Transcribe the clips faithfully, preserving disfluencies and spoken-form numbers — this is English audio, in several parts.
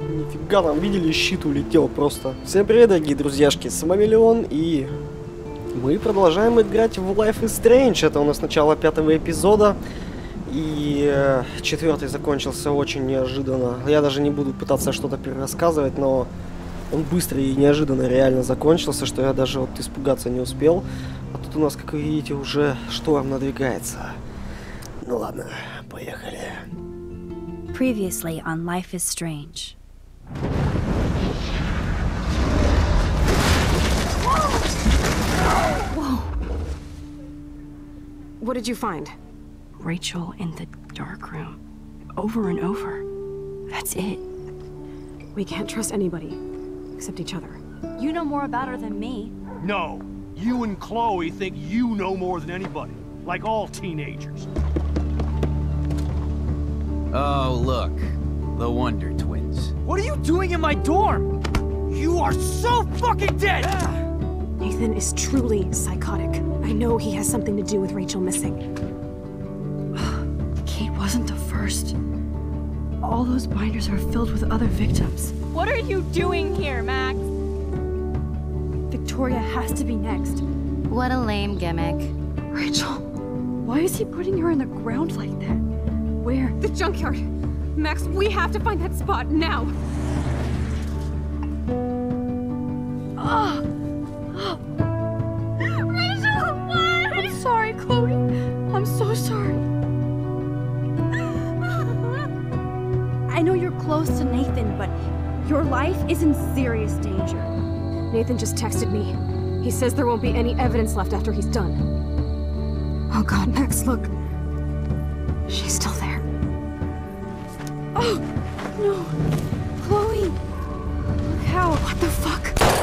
Нифига, там видели, щит улетел просто. Всем привет, дорогие друзьяшки, с вами Леон, и мы продолжаем играть в Life is Strange. Это у нас начало пятого эпизода, и э, четвертый закончился очень неожиданно. Я даже не буду пытаться что-то перерассказывать, но он быстро и неожиданно реально закончился, что я даже вот испугаться не успел. А тут у нас, как вы видите, уже шторм надвигается. Ну ладно, поехали. Previously on Life is Strange. Whoa! What did you find? Rachel in the dark room. Over and over. That's it. We can't trust anybody, except each other. You know more about her than me. No. You and Chloe think you know more than anybody. Like all teenagers. Oh, look. The Wonder Twins. What are you doing in my dorm? You are so fucking dead! Nathan is truly psychotic. I know he has something to do with Rachel missing. Kate wasn't the first. All those binders are filled with other victims. What are you doing here, Max? Victoria has to be next. What a lame gimmick. Rachel, why is he putting her in the ground like that? Where? The junkyard! Max, we have to find that spot now! Ah! Rachel, what? I'm sorry, Chloe. I'm so sorry. I know you're close to Nathan, but your life is in serious danger. Nathan just texted me. He says there won't be any evidence left after he's done. Oh god, Max, look. She's still there. Oh, no. Chloe. How? What the fuck?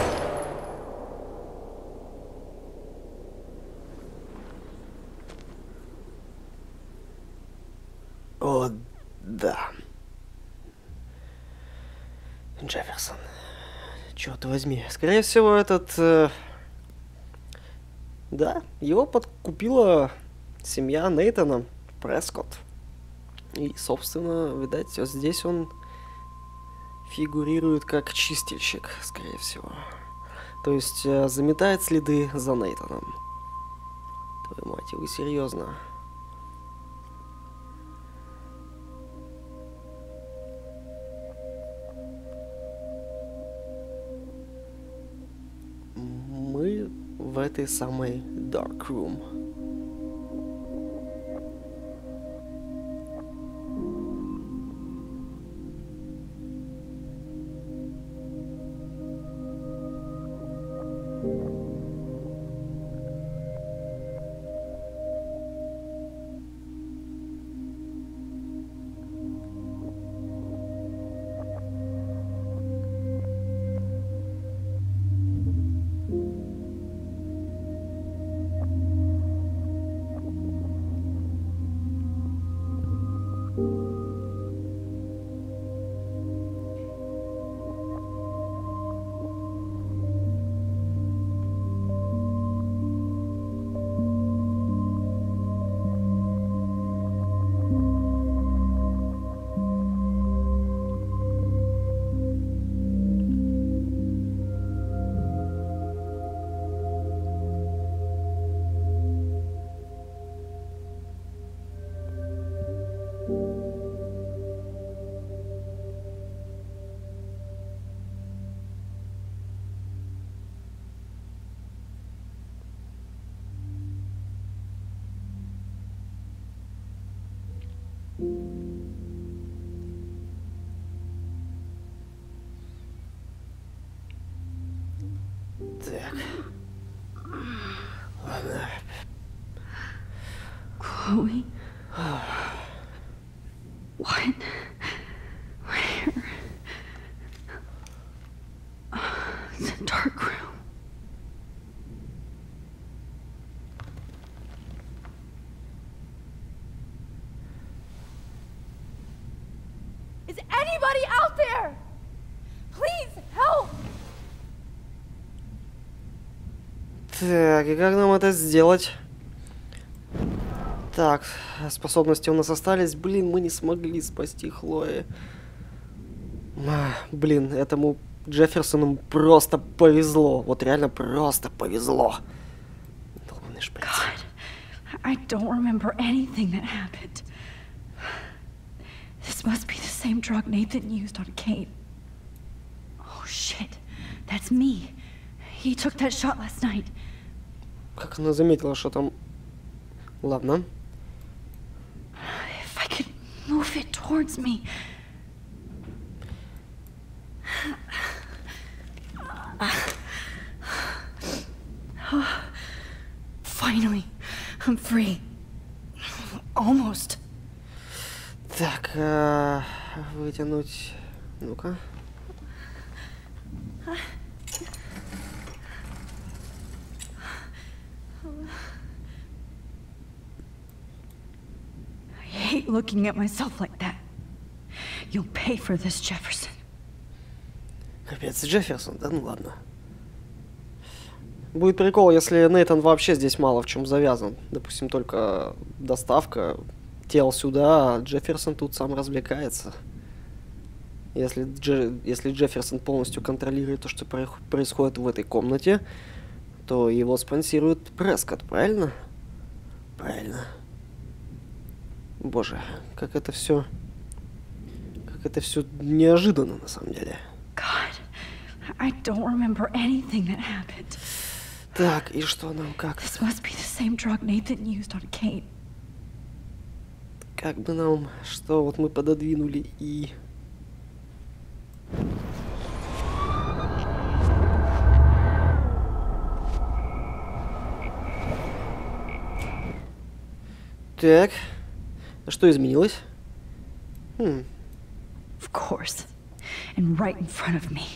О, да. Джефферсон. Черт возьми. Скорее всего, этот... Э... Да, его подкупила семья Нейтана Прескотт. И, собственно, видать, здесь он фигурирует как чистильщик, скорее всего. То есть э, заметает следы за Нейтаном. Твою мать, вы серьезно? Мы в этой самой Dark Room. Так. Ладно. Chloe? What? Where? It's a dark room. Is anybody out there? Please help! Так, и как нам это сделать? Так, способности у нас остались. Блин, мы не смогли спасти Хлои. А, блин, этому Джефферсону просто повезло. Вот реально просто повезло. Долбаный шприц. God, I don't remember anything that happened. This must be the same drug Nathan used on Kate. Oh shit, that's me. He took that shot last night. Как она заметила, что там... Ладно. If I could move it towards me. Finally, I'm free. Almost. Так, а, вытянуть... Ну-ка. I hate looking at myself like that. You'll pay for this, Jefferson. Капец, Джефферсон, да ну ладно. Будет прикол, если Нейтан вообще здесь мало в чем завязан. Допустим, только доставка тел сюда, а Джефферсон тут сам развлекается. Если, Дже... если Джефферсон полностью контролирует то, что происходит в этой комнате, то его спонсирует Прескотт, правильно? Правильно. Боже, как это все... Как это все неожиданно на самом деле. God, I don't remember anything that happened. Так, и что нам как? This must be the same drug Nathan used on Kate. Как бы нам, что вот мы пододвинули и... Так, а что изменилось? Хм. Of course, and right in front of me.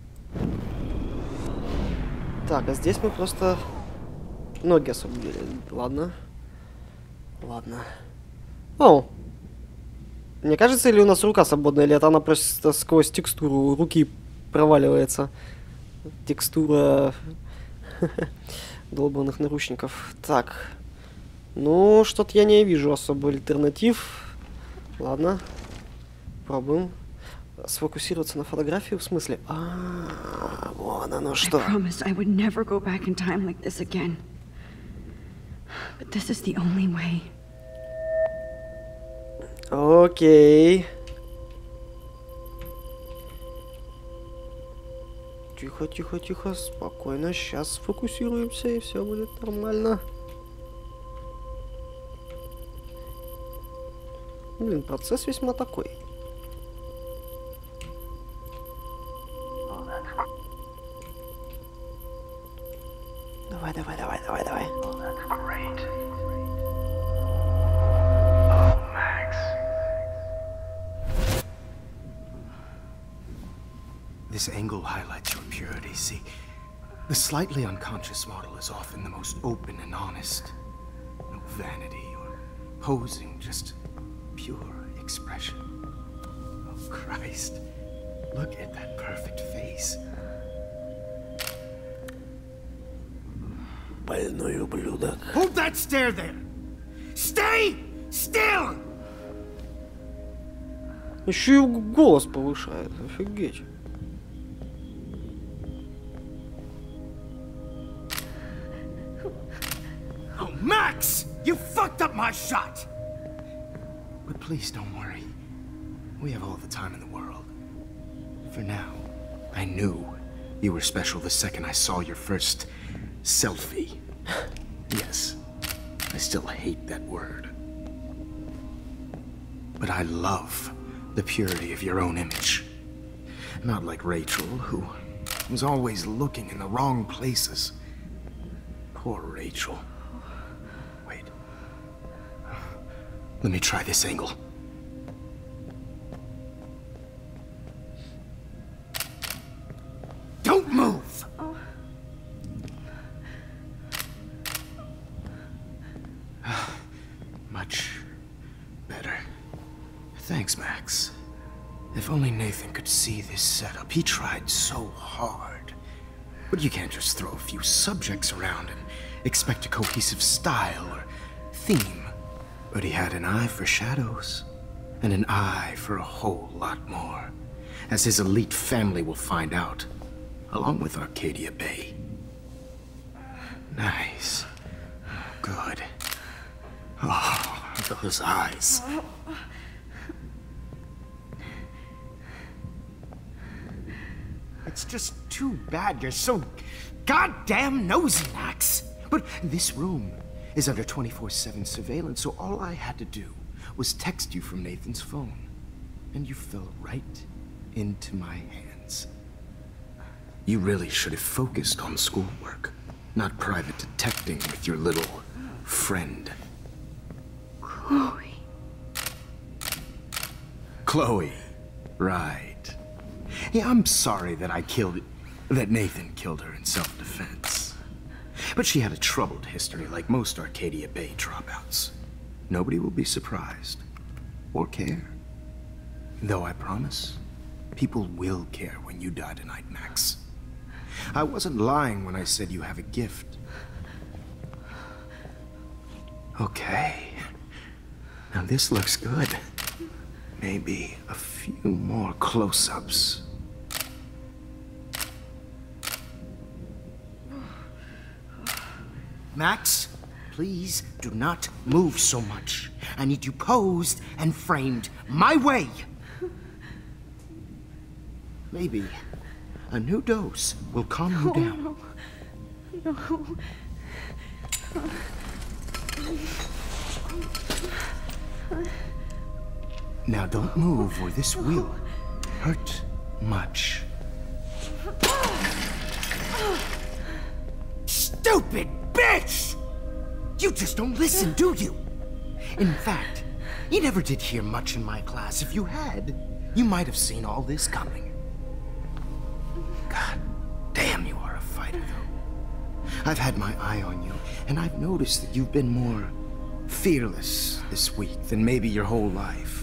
Так, а здесь мы просто ноги освободили. Ладно. Ладно. О! Мне кажется, или у нас рука свободная, или это она просто сквозь текстуру руки проваливается. Текстура долбанных наручников. Так. Ну, что-то я не вижу особо альтернатив. Ладно. Пробуем. Сфокусироваться на фотографии, в смысле? А, вон оно что. I promised I would never go back in time like this again. But this is the only way. Окей. Тихо, тихо, тихо, спокойно. Сейчас сфокусируемся, и все будет нормально. Блин, процесс весьма такой. Давай, давай, давай, давай, давай. Great. Oh, Max. This angle highlights your purity. See, the slightly unconscious model is often the most open and honest. No vanity or posing, just pure expression. Oh, Christ. Look at that perfect face. Больной ублюдок. Hold that stare there! Stay still! Еще и голос повышает. Офигеть. Oh, Max! You fucked up my shot! But please don't worry. We have all the time in the world. For now, I knew you were special the second I saw your first selfie. Yes, I still hate that word. But I love the purity of your own image. Not like Rachel, who was always looking in the wrong places. Poor Rachel. Wait. Let me try this angle. Don't move! Oh. Much better. Thanks, Max. If only Nathan could see this setup. He tried so hard. But you can't just throw a few subjects around and expect a cohesive style or theme. But he had an eye for shadows, and an eye for a whole lot more. as his elite family will find out, along with Arcadia Bay. Nice. Good. Oh, those eyes. It's just too bad you're so goddamn nosy, Max. But this room is under twenty-four seven surveillance, so all I had to do was text you from Nathan's phone. And you fell right into my hands. You really should have focused on schoolwork, not private detecting with your little friend. Chloe. Chloe. Right. Yeah, I'm sorry that I killed... that Nathan killed her in self-defense. But she had a troubled history like most Arcadia Bay dropouts. Nobody will be surprised. Or care. Though I promise, people will care when you die tonight, Max. I wasn't lying when I said you have a gift. Okay. Now this looks good. Maybe a few more close-ups. Max, please do not move so much. I need you posed and framed my way. Maybe a new dose will calm you down. No. No. Now don't move or this will hurt much. Stupid bitch! You just don't listen, do you? In fact, you never did hear much in my class. If you had, you might have seen all this coming. God damn, you are a fighter, though. I've had my eye on you, and I've noticed that you've been more fearless this week than maybe your whole life.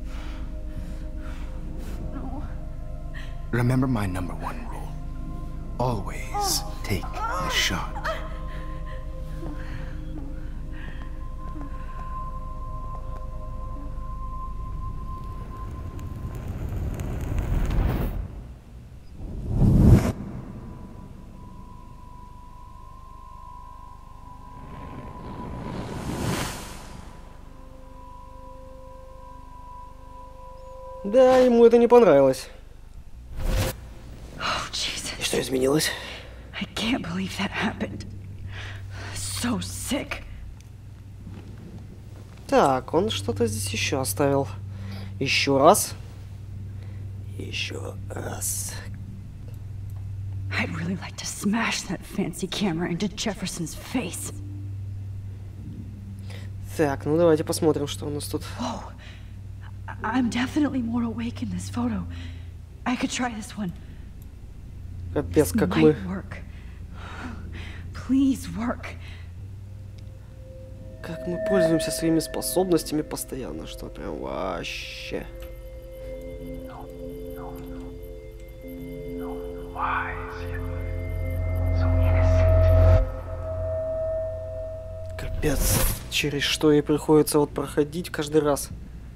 No. Remember my number one rule. Always take the shot. Да, ему это не понравилось. Oh, Jesus. И что изменилось? I can't believe that happened. So sick. Так, он что-то здесь еще оставил. Еще раз. Еще раз. I'd really like to smash that fancy camera into Jefferson's face. Так, ну давайте посмотрим, что у нас тут. Whoa. I'm definitely more awake in this photo. I could try this one. Капец, This как мы... might work. Please work. Как мы пользуемся своими способностями постоянно, что прям вообще. Why is he so innocent? Капец, через что ей приходится вот проходить каждый раз.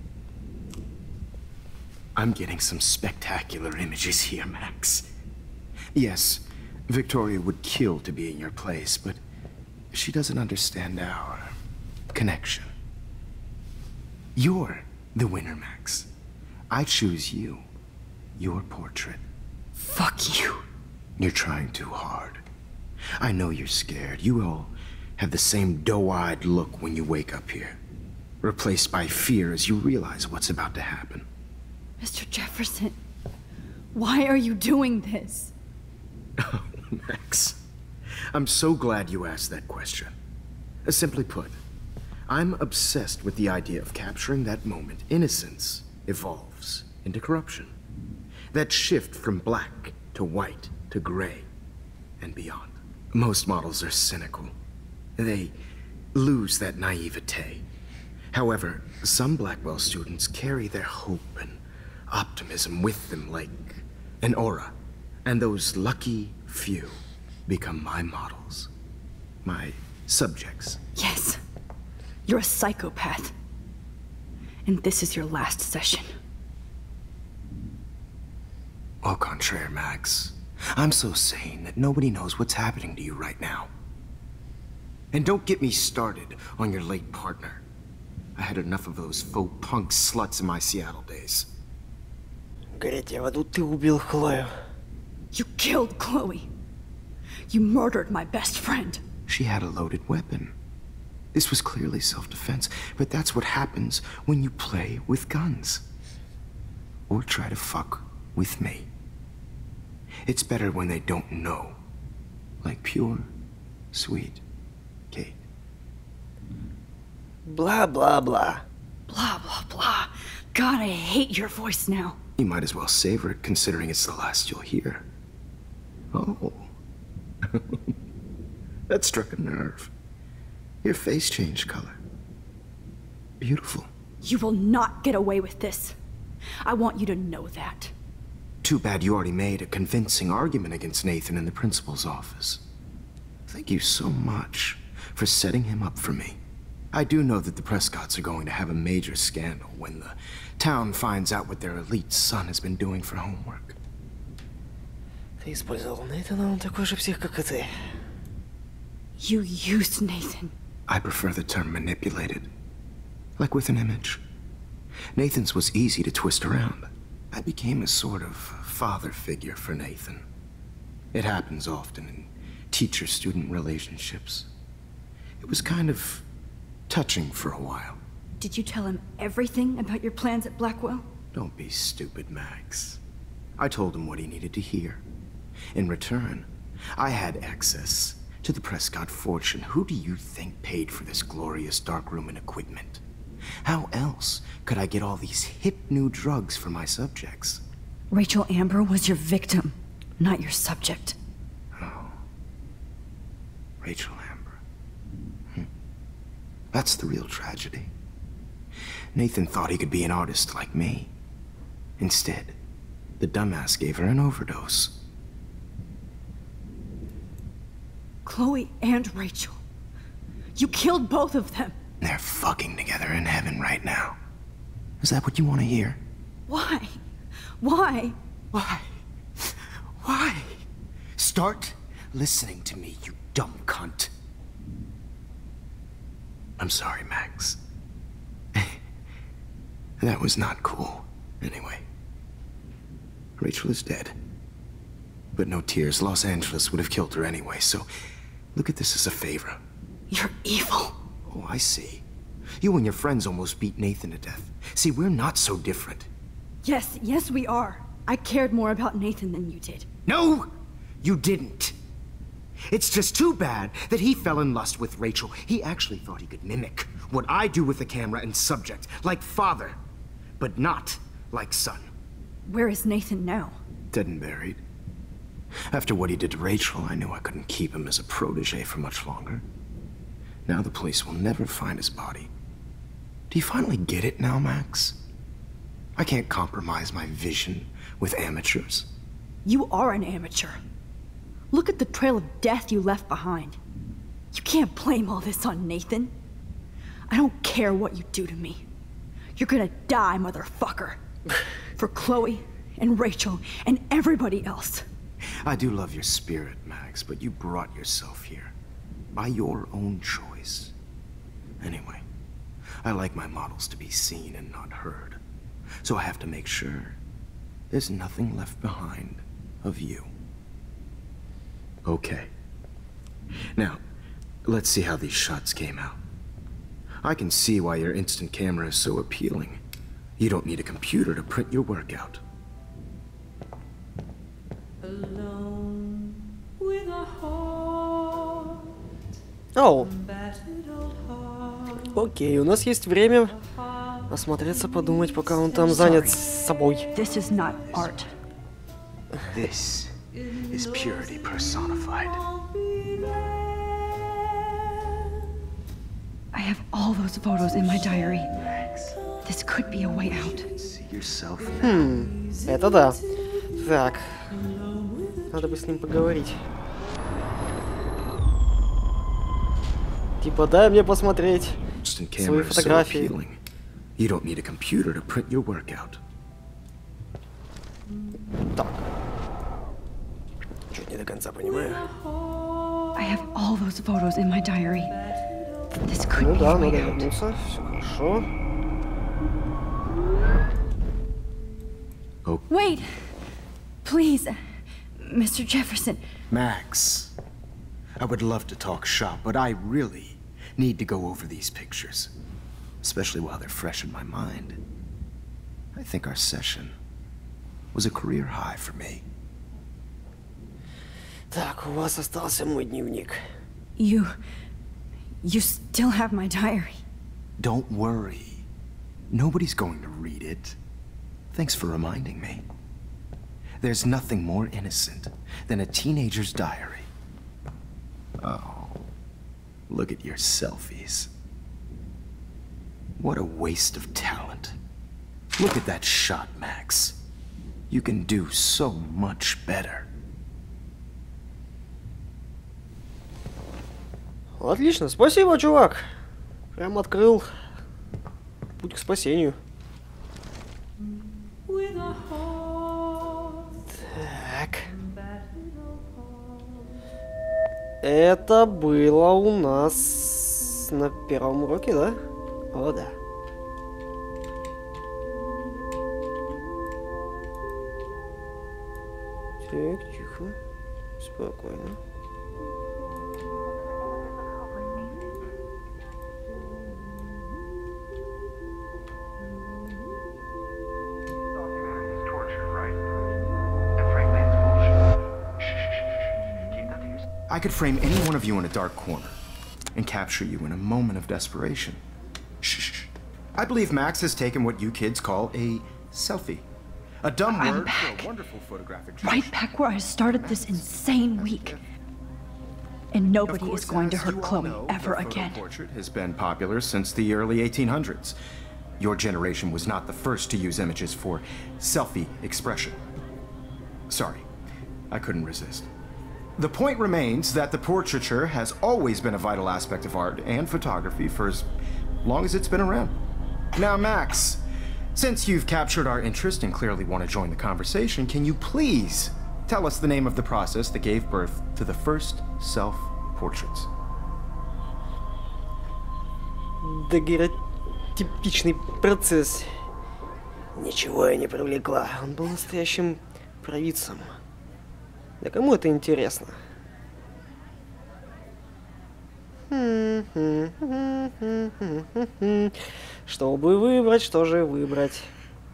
I'm getting some spectacular images here, Max. Yes, Victoria would kill to be in your place, but she doesn't understand our connection. You're the winner, Max. I choose you. Your portrait. Fuck you. You're trying too hard. I know you're scared. You all have the same doe-eyed look when you wake up here, replaced by fear as you realize what's about to happen. Mister Jefferson, why are you doing this? Oh, Max. I'm so glad you asked that question. Simply put, I'm obsessed with the idea of capturing that moment innocence evolves into corruption. That shift from black to white to gray and beyond. Most models are cynical. They lose that naivete. However, some Blackwell students carry their hope and optimism with them like an aura. And those lucky few become my models. My subjects. Yes. You're a psychopath. And this is your last session. Au contraire, Max. I'm so sane that nobody knows what's happening to you right now. And don't get me started on your late partner. I had enough of those faux punk sluts in my Seattle days. Гореть в аду, ты убил Хлою. You killed Chloe. You murdered my best friend. She had a loaded weapon. This was clearly self-defense, but that's what happens when you play with guns. Or try to fuck with me. It's better when they don't know. Like pure, sweet Kate. Blah, blah, blah. Blah, blah, blah. God, I hate your voice now. You might as well savor it, considering it's the last you'll hear. Oh. That struck a nerve. Your face changed color. Beautiful. You will not get away with this. I want you to know that. Too bad you already made a convincing argument against Nathan in the principal's office. Thank you so much for setting him up for me. I do know that the Prescotts are going to have a major scandal when the town finds out what their elite son has been doing for homework. Ты использовал Нейтана, он такой же псих, как и ты. You used Nathan. I prefer the term manipulated. Like with an image. Nathan's was easy to twist around. I became a sort of father figure for Nathan. It happens often in teacher-student relationships. It was kind of touching for a while. Did you tell him everything about your plans at Blackwell? Don't be stupid, Max. I told him what he needed to hear. In return, I had access to the Prescott fortune. Who do you think paid for this glorious darkroom and equipment? How else could I get all these hip new drugs for my subjects? Rachel Amber was your victim, not your subject. Oh. Rachel Amber. Hm. That's the real tragedy. Nathan thought he could be an artist like me. Instead, the dumbass gave her an overdose. Chloe and Rachel. You killed both of them. They're fucking together in heaven right now. Is that what you want to hear? Why? Why? Why? Why? Start listening to me, you dumb cunt. I'm sorry, Max. That was not cool. Anyway. Rachel is dead. But no tears. Los Angeles would have killed her anyway, so look at this as a favor. You're evil. Oh, I see. You and your friends almost beat Nathan to death. See, we're not so different. Yes, yes we are. I cared more about Nathan than you did. No! You didn't. It's just too bad that he fell in lust with Rachel. He actually thought he could mimic what I do with the camera and subject, like father, but not like son. Where is Nathan now? Dead and buried. After what he did to Rachel, I knew I couldn't keep him as a protege for much longer. Now the police will never find his body. Do you finally get it now, Max? I can't compromise my vision with amateurs. You are an amateur. Look at the trail of death you left behind. You can't blame all this on Nathan. I don't care what you do to me. You're gonna die, motherfucker. For Chloe and Rachel and everybody else. I do love your spirit, Max, but you brought yourself here. By your own choice. Anyway, I like my models to be seen and not heard. So I have to make sure there's nothing left behind of you. Okay. Now, let's see how these shots came out. I can see why your instant camera is so appealing. You don't need a computer to print your work out. Alone with a heart. Оу. Окей, у нас есть время осмотреться, подумать, пока он там занят собой. This is not art. This is purity personified. I have all those photos in my diary. This could be a way out. Хм, это да. Так, надо бы с ним поговорить. Типа, дай мне посмотреть свои фотографии. You don't need a computer to print your work out. Так. Чуть не до конца понимаю. I have all those photos in my diary. This could Ну be да, a way надо out. вернуться. Все хорошо. Wait! Please, Mister Jefferson. Max, I would love to talk shop, but I really need to go over these pictures. Especially while they're fresh in my mind. I think our session was a career high for me. Так, у вас остался мой дневник. You... You still have my diary. Don't worry. Nobody's going to read it. Thanks for reminding me. There's nothing more innocent than a teenager's diary. Oh, look at your selfies. What a waste of talent. Look at that shot, Max. You can do so much better. Отлично, спасибо, чувак. Прям открыл путь к спасению. Так. Это было у нас на первом уроке, да? О, да. Так, тихо. Спокойно. I could frame any one of you in a dark corner and capture you in a moment of desperation. Shh. I believe Max has taken what you kids call a selfie. A dumb I'm word back. for a wonderful photographic Right gesture. back where I started this insane week. And nobody Of is course, going to as hurt you all Chloe know, ever the photo again. portrait has been popular since the early eighteen hundreds. Your generation was not the first to use images for selfie expression. Sorry, I couldn't resist. The point remains that the portraiture has always been a vital aspect of art and photography for as long as it's been around. Now, Max, since you've captured our interest and clearly want to join the conversation, can you please tell us the name of the process that gave birth to the first self-portraits? Дагеротипичный процесс. Ничего я не привлекла. Он был настоящим провидцем. Да кому это интересно? Чтобы выбрать, что же выбрать?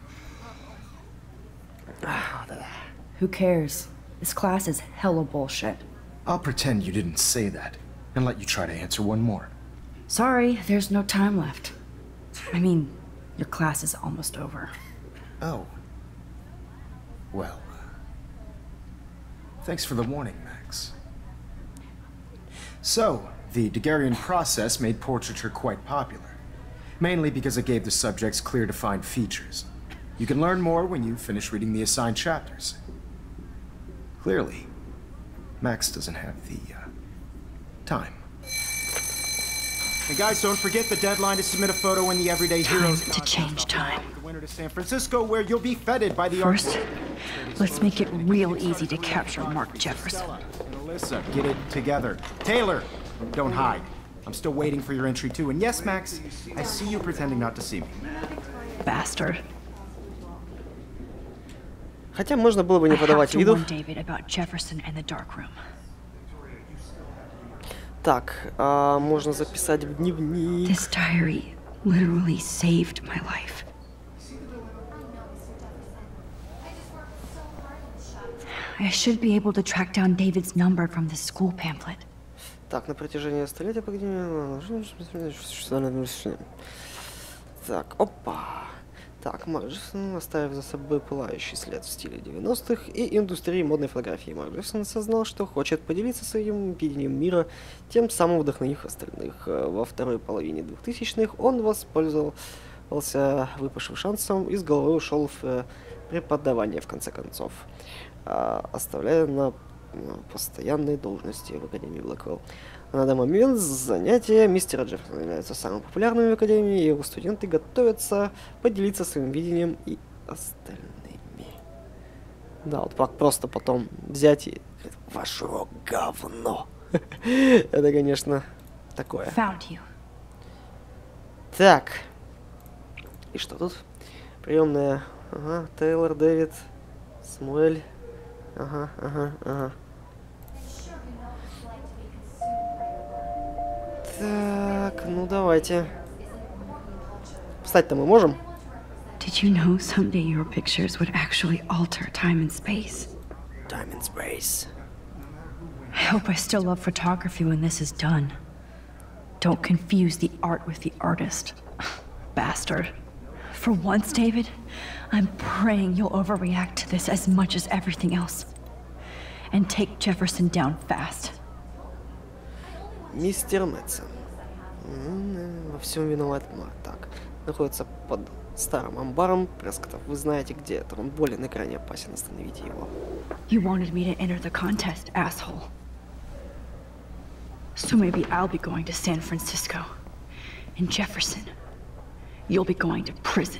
Who cares? This class is hella bullshit. I'll pretend you didn't say that and let you try to answer one more. Sorry, there's no time left. I mean, your class is almost over. Oh. Well. Thanks for the warning, Max. So, the Daguerrean process made portraiture quite popular, mainly because it gave the subjects clear defined features. You can learn more when you finish reading the assigned chapters. Clearly, Max doesn't have the, uh, time. And guys, don't forget the deadline to submit a photo in the Everyday Heroes Time to change time. The winter to San Francisco, where you'll be feted by the First, art- let's make it real easy to capture Mark Jefferson. And Alyssa, get it together. Taylor, don't hide. I'm still waiting for your entry too. And yes, Max, I see you pretending not to see me. Bastard. Хотя можно было бы I не have подавать to виду. warn David about Jefferson and the dark room. Так, а можно записать в дневник. This diary literally saved my life. I should be able to track down David's number from the school pamphlet. Так, на протяжении столетия по Так, опа. Так, Марк Джефферсон, оставив за собой пылающий след в стиле девяностых и индустрии модной фотографии, Марк Джефферсон осознал, что хочет поделиться своим видением мира, тем самым вдохновив остальных. Во второй половине двухтысячных он воспользовался выпавшим шансом и с головой ушел в преподавание, в конце концов, оставляя на постоянной должности в Академии Блэквелл. На данный момент занятия мистера Джефферсона являются самыми популярными в Академии, и его студенты готовятся поделиться своим видением и остальными. Да, вот так просто потом взять и... Ваш рок говно. Это, конечно, такое. Так. И что тут? Приемная. Ага, Тейлор, Дэвид, Самуэль. Ага, ага, ага. Так, ну давайте. Встать-то мы можем? Did you know someday your pictures would actually alter time and space? Time and space. I hope I still love photography when this is done. Don't confuse the art with the artist. Bastard. For once, David, I'm praying you'll overreact to this as much as everything else. And take Jefferson down fast. Мистер Мэтсон. Во всем виноват Марк. Так, находится под старым амбаром. Прескотов, вы знаете, где это. Он болен и крайне опасен. Остановите его. You wanted me to enter the contest, asshole. So maybe I'll be going to San Francisco. And Jefferson, you'll be going to prison.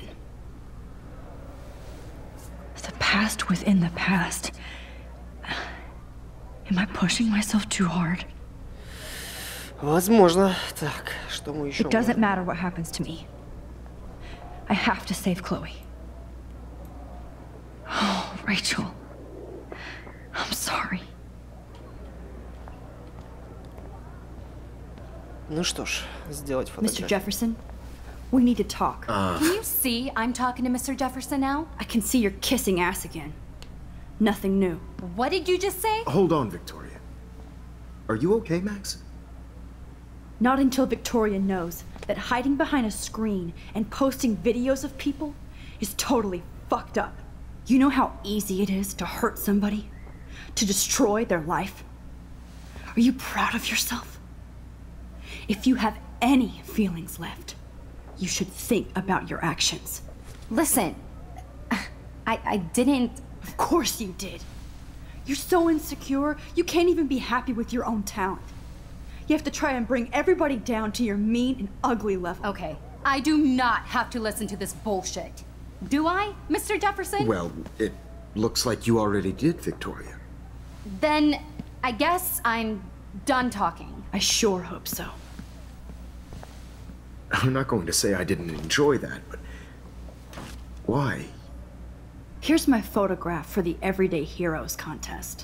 The past within the past. Am I pushing myself too hard? Возможно. Так, что мы еще It doesn't matter what happens to me. I have to save Chloe. Oh, Rachel. I'm sorry. Ну что ж, сделать Mister фотографию. Jefferson, we need to talk. Can you see I'm talking to Mister Jefferson now? I can see you're kissing ass again. Nothing new. What did you just say? Hold on, Victoria. Are you okay, Max? Not until Victoria knows that hiding behind a screen and posting videos of people is totally fucked up. You know how easy it is to hurt somebody? To destroy their life? Are you proud of yourself? If you have any feelings left, you should think about your actions. Listen, I, I didn't... Of course you did. You're so insecure, you can't even be happy with your own talent. You have to try and bring everybody down to your mean and ugly level. Okay, I do not have to listen to this bullshit. Do I, Mister Jefferson? Well, it looks like you already did, Victoria. Then, I guess I'm done talking. I sure hope so. I'm not going to say I didn't enjoy that, but... Why? Here's my photograph for the Everyday Heroes contest.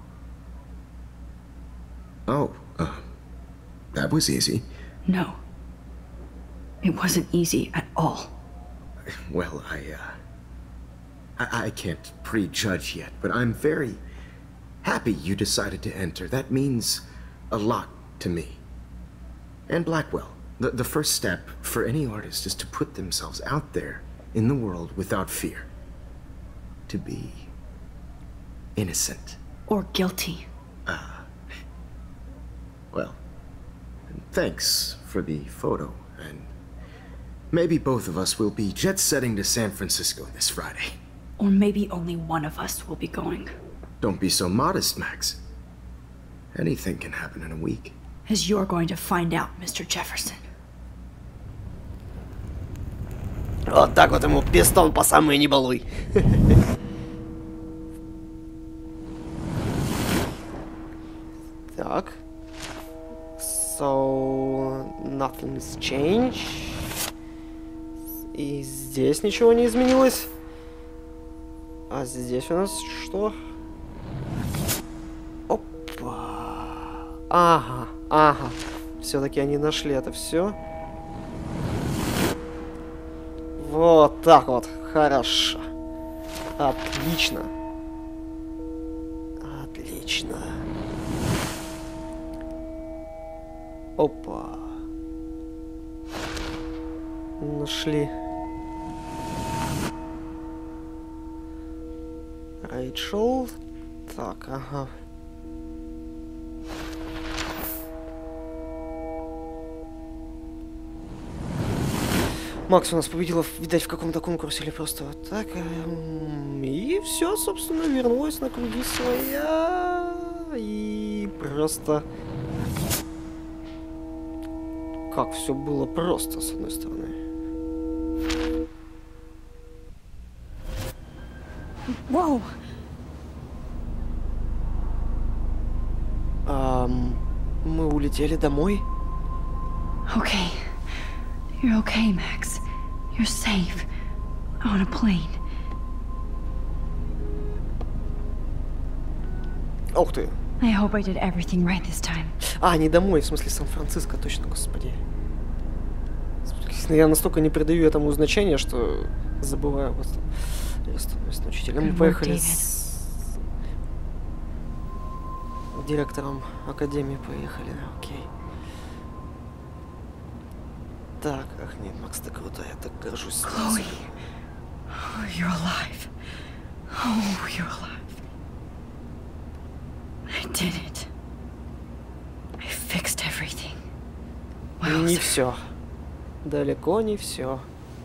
Oh, uh, that was easy. No. It wasn't easy at all. Well, I, uh... I, I can't prejudge yet, but I'm very happy you decided to enter. That means a lot to me. And Blackwell. The, the first step for any artist is to put themselves out there in the world without fear. To be innocent. Or guilty. Ah. Uh, well, thanks for the photo, and maybe both of us will be jet-setting to San Francisco this Friday. Or maybe only one of us will be going. Don't be so modest, Max. Anything can happen in a week. As you're going to find out, Mister Jefferson. Вот так вот ему пистон по самой не балуй. Так. So, nothing's changed. И здесь ничего не изменилось. А здесь у нас что? Опа. Ага, ага. Все-таки они нашли это все. Вот так вот. Хорошо. Отлично. Отлично. Опа. Нашли. Рэйчел. Так, ага. Макс у нас победила, видать, в каком-то конкурсе или просто вот так. И все, собственно, вернулась на круги своя. И просто... Как все было просто, с одной стороны. Whoa! Um, мы улетели домой? Okay. You're okay, Max. You're safe. On a plane. Ух ты. I hope I did everything right this time. А, не домой, в смысле Сан-Франциско, точно, господи. Я настолько не придаю этому значения, что забываю просто. Я становлюсь учителем. Мы поехали с директором академии, поехали, окей. Так, ах нет, Макс, ты круто, я так горжусь. Chloe, oh, you're alive. Oh, you're alive. I did it. I fixed everything. Well, не все. Далеко не все.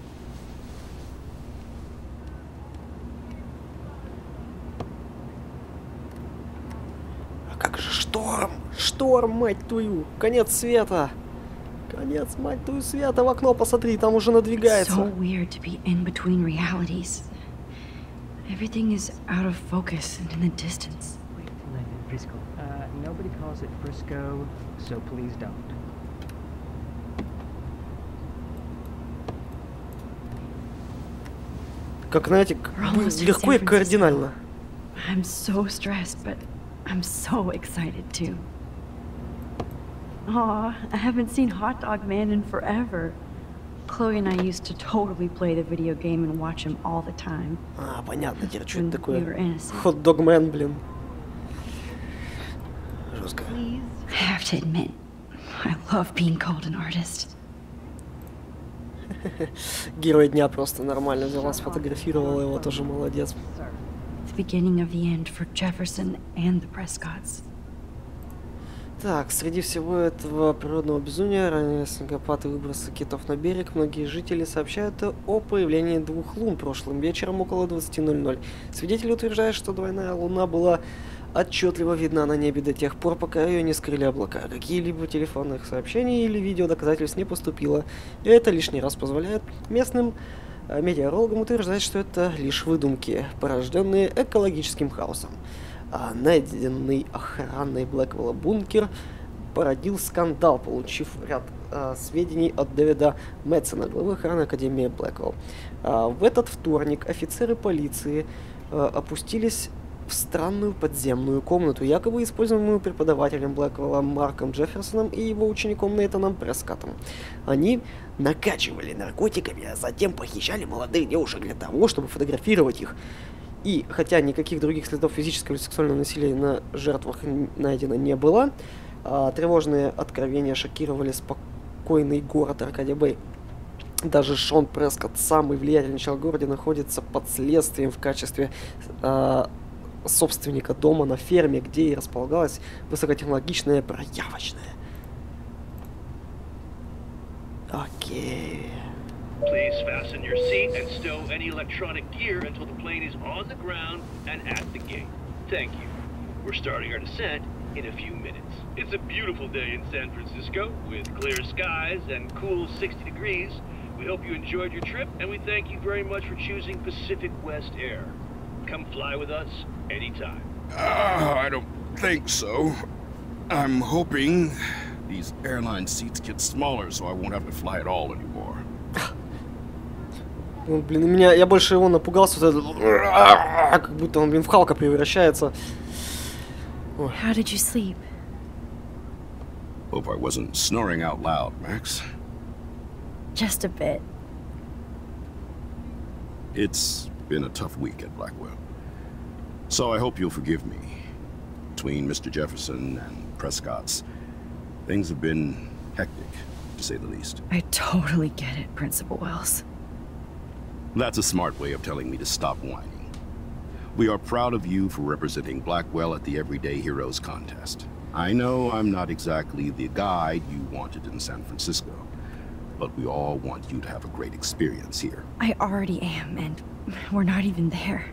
А как же шторм? Шторм, мать твою! Конец света! Конец, мать твою, света! В окно посмотри, там уже надвигается. So weird to be in between realities. Everything is out of focus and in the distance. Wait, Frisco. Uh, nobody calls it Frisco, so please don't. Как, знаете, легко и кардинально. I'm so stressed, but I'm so excited too. Aw, I haven't seen Hot Dog Man in forever. Chloe and I used to totally play the video game and watch him all the time. А, понятно, теперь что это такое? We Hot Dog Man, блин. Жестко. I have to admit, I love being called an artist. Герой дня просто нормально взяла, сфотографировала его, тоже молодец. The beginning of the end for Jefferson and the Prescotts. Так, среди всего этого природного безумия, ранее снегопад и выбросы китов на берег, многие жители сообщают о появлении двух лун прошлым вечером около двадцати ноль-ноль. Свидетели утверждают, что двойная луна была отчетливо видна на небе до тех пор, пока ее не скрыли облака. Какие-либо телефонных сообщений или видеодоказательств не поступило. И это лишний раз позволяет местным э, метеорологам утверждать, что это лишь выдумки, порожденные экологическим хаосом. А найденный охраной Блэквелла бункер породил скандал, получив ряд э, сведений от Дэвида Мэтсона, главы охраны Академии Блэквелл. А, в этот вторник офицеры полиции э, опустились в странную подземную комнату, якобы используемую преподавателем Блэквелла Марком Джефферсоном и его учеником Нейтаном Прескоттом. Они накачивали наркотиками, а затем похищали молодых девушек для того, чтобы фотографировать их. И хотя никаких других следов физического или сексуального насилия на жертвах найдено не было, а, тревожные откровения шокировали спокойный город Аркадия Бэй. Даже Шон Прескотт, самый влиятельный человек в городе, находится под следствием в качестве а, собственника дома на ферме, где и располагалась высокотехнологичная проявочная. Окей. Please fasten your seat and stow any electronic gear until the plane is on the ground and at the gate. Thank you. We're starting our descent in a few minutes. It's a beautiful day in San Francisco with clear skies and cool sixty degrees. We hope you enjoyed your trip and we thank you very much for choosing Pacific West Air. Come fly with us anytime. Uh, I don't think so. I'm hoping these airline seats get smaller so I won't have to fly at all anymore. Ну, блин, меня, я больше его напугался, вот это, как будто он, блин, в Халка превращается. Ой. How did you sleep? Hope I wasn't snoring out loud, Max. Just a bit. It's been a tough week at Blackwell. So I hope you'll forgive me. Between Mister Jefferson and Prescott's, things have been hectic, to say the least. I totally get it, Principal Wells. That's a smart way of telling me to stop whining. We are proud of you for representing Blackwell at the Everyday Heroes contest. I know I'm not exactly the guide you wanted in San Francisco, but we all want you to have a great experience here. I already am, and we're not even there.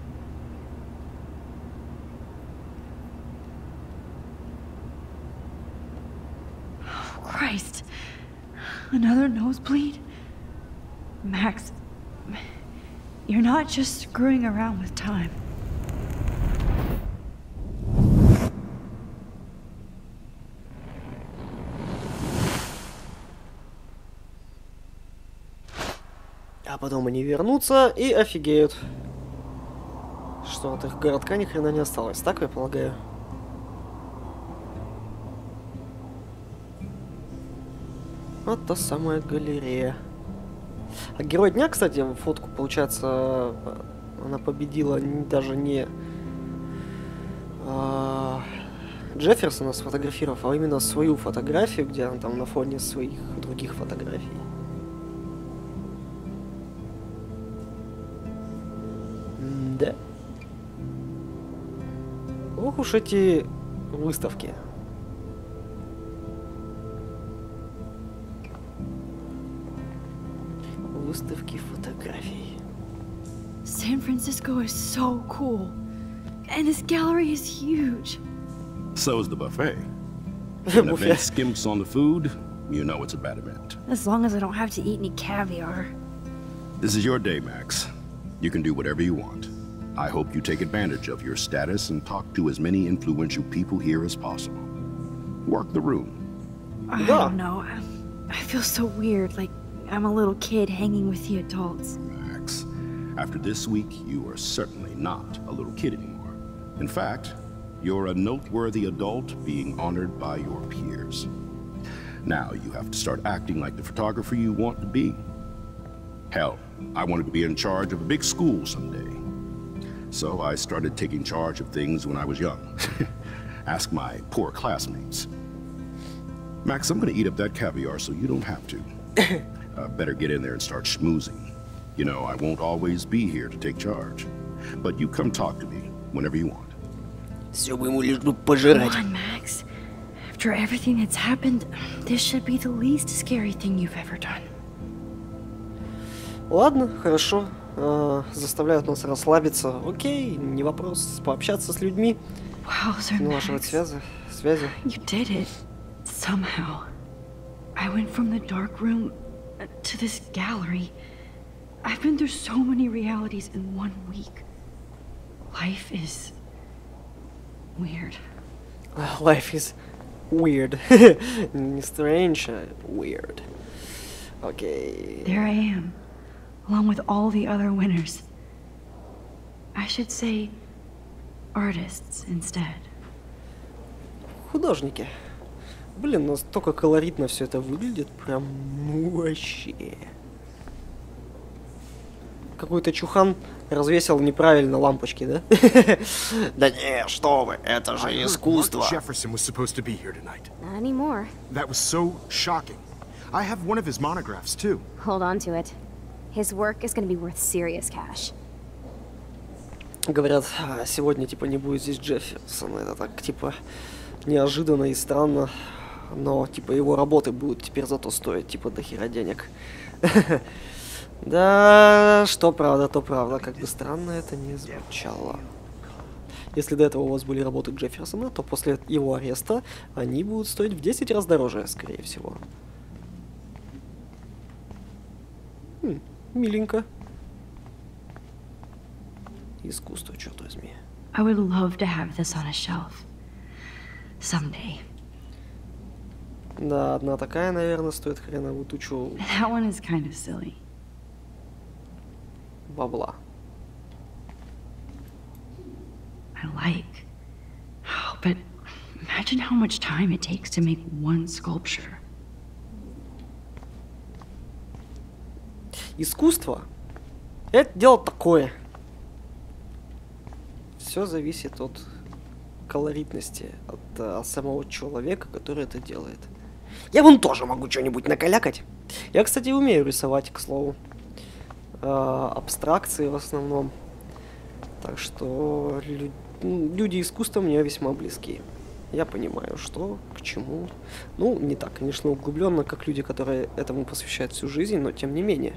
Oh, Christ. Another nosebleed? Max, you're not just screwing around with time. А потом они вернутся и офигеют, что от их городка ни хрена не осталось. Так, я полагаю? Вот та самая галерея. А герой дня, кстати, фотку, получается, она победила даже не а, Джефферсона сфотографировав, а именно свою фотографию, где она там на фоне своих других фотографий. Да. Ох уж эти выставки. Выставки фотографий. San Francisco is so cool. And this gallery is huge. So is the buffet. If an event skimps on the food, you know it's a bad event. As long as I don't have to eat any caviar. This is your day, Max. You can do whatever you want. I hope you take advantage of your status and talk to as many influential people here as possible. Work the room. I don't know. I, I feel so weird, like I'm a little kid hanging with the adults. Max, after this week, you are certainly not a little kid anymore. In fact, you're a noteworthy adult being honored by your peers. Now you have to start acting like the photographer you want to be. Hell, I wanted to be in charge of a big school someday. So I started taking charge of things when I was young. Ask my poor classmates. Max, I'm gonna eat up that caviar so you don't have to. uh, better get in there and start schmoozing. You know, I won't always be here to take charge. But you come talk to me whenever you want. Все бы ему лишь бы пожрать. Come on, Max. After everything that's happened, this should be the least scary thing you've ever done. Ладно, хорошо. Uh, заставляют нас расслабиться. Окей, не вопрос. Пообщаться с людьми. Налаживать связи. связи. You did it. Somehow. I went from the dark room to this gallery. I've been through so many realities in one week. Life is weird. Life is weird. Не strange, weird. Okay. There I am, along with all the other winners. I should say artists instead. Художники. Блин, настолько колоритно все это выглядит, прям ну вообще. Какой-то чухан развесил неправильно лампочки, да? Да не, что вы, это же искусство. Jefferson was supposed to be here tonight. Not anymore. That was so shocking. I have one of his monographs too. Hold on to it. His work is going to be worth serious cash. Говорят, сегодня типа не будет здесь Джефферсона. Это так типа неожиданно и странно. Но типа его работы будут теперь зато стоить типа дохера денег. Да, что правда, то правда. Как бы странно это не звучало. Если до этого у вас были работы Джефферсона, то после его ареста они будут стоить в десять раз дороже, скорее всего. Хм, миленько. Искусство, черт возьми. I would love to have this on a shelf. Someday. Да, одна такая, наверное, стоит хреновую тучу. That one is kind of silly. Бабла. I like. Oh, but imagine how much time it takes to make one sculpture. Искусство — это дело такое. Все зависит от колоритности, от а, самого человека, который это делает. Я вон тоже могу что-нибудь накалякать. Я, кстати, умею рисовать, к слову. А, абстракции в основном. Так что лю люди искусства мне весьма близки. Я понимаю, что, к чему. Ну, не так, конечно, углубленно, как люди, которые этому посвящают всю жизнь, но тем не менее.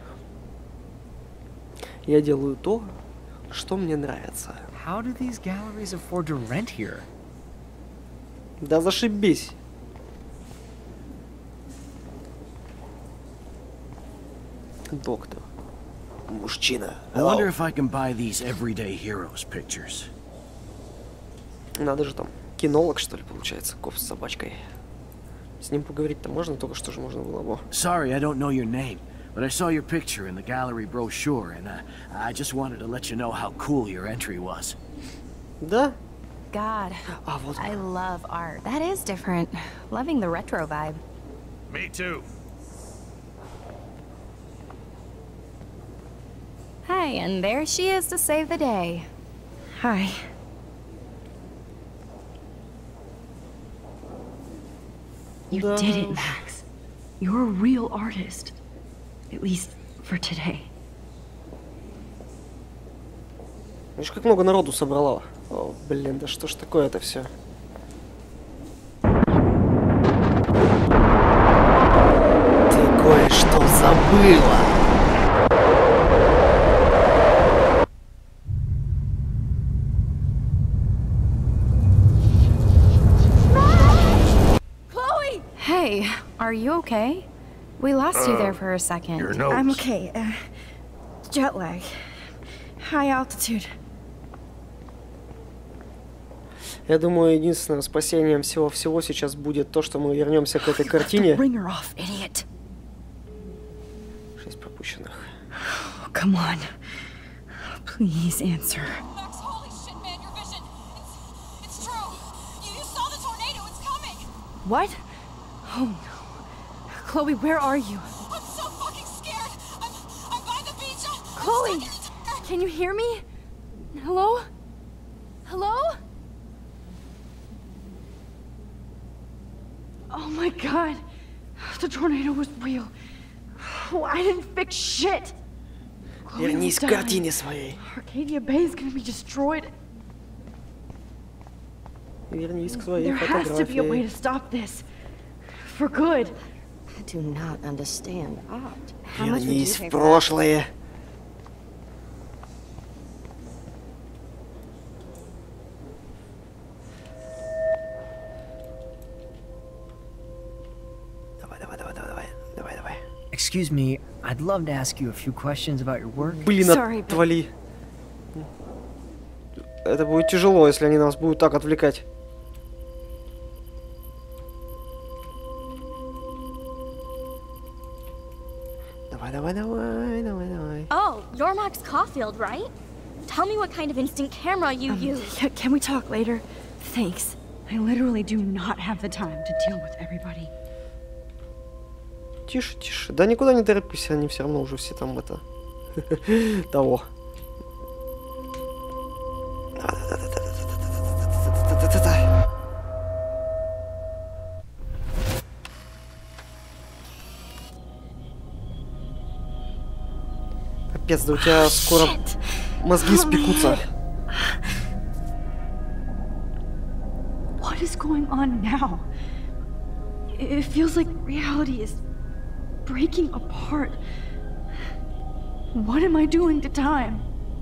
Я делаю то, что мне нравится. How do these galleries afford to rent here? Да зашибись. Доктор. Мужчина. I wonder if I can buy these everyday heroes pictures. Надо же там. Кинолог, что ли, получается, коп с собачкой. С ним поговорить-то можно, только что же можно было бы. Sorry, I don't know your name, But I saw your picture in the gallery brochure, and uh, I just wanted to let you know how cool your entry was. Да? God, I love art. That is different. Loving the retro vibe. Me too. Hi, and there she is to save the day. Hi. You Да did it, уж. Max. You're a real artist. At least for today. Видишь, как много народу собрала. О, блин, да что ж такое это все? Ты кое-что забыла. Chloe! Hey, are you okay? We lost you there for a second. Your nose. I'm okay. Uh, jet lag. High altitude. Я думаю, единственным спасением всего-всего сейчас будет то, что мы вернемся к этой картине. Ring her off, idiot. Шесть пропущенных. Oh, come on. Please answer. Max, holy shit, man, your vision. It's, it's true. You, you saw the tornado. It's coming. What? Oh no. Chloe, where are you? I'm so fucking scared. I'm, I'm by the beach. I'm Chloe! stuck in Can you hear me? Hello? Hello? Oh my god. The tornado was real. Oh, I didn't fix shit. Chloe Вернись к died. картине своей. Arcadia Bay is gonna be destroyed. Вернись к своей There has to be a way фотографии. to stop this. For good. I do not understand art. How much would you Вернись pay в for that? прошлое. Давай, давай, давай, давай, давай, давай, давай. Excuse me, I'd love to ask you a few questions about your work. Блин, отвали. Это будет тяжело, если они нас будут так отвлекать. Давай, давай, давай, давай, давай. Oh, you're Max Caulfield, right? Tell me what kind of instant camera you Um, use. yeah, can we talk later? Thanks. I literally do not have the time to deal with everybody. Тише, тише. Да никуда не торопись, они все равно уже все там это... того. Капец, да у тебя скоро мозги спекутся. What is going on now? It feels like reality is breaking apart. What am I doing to time?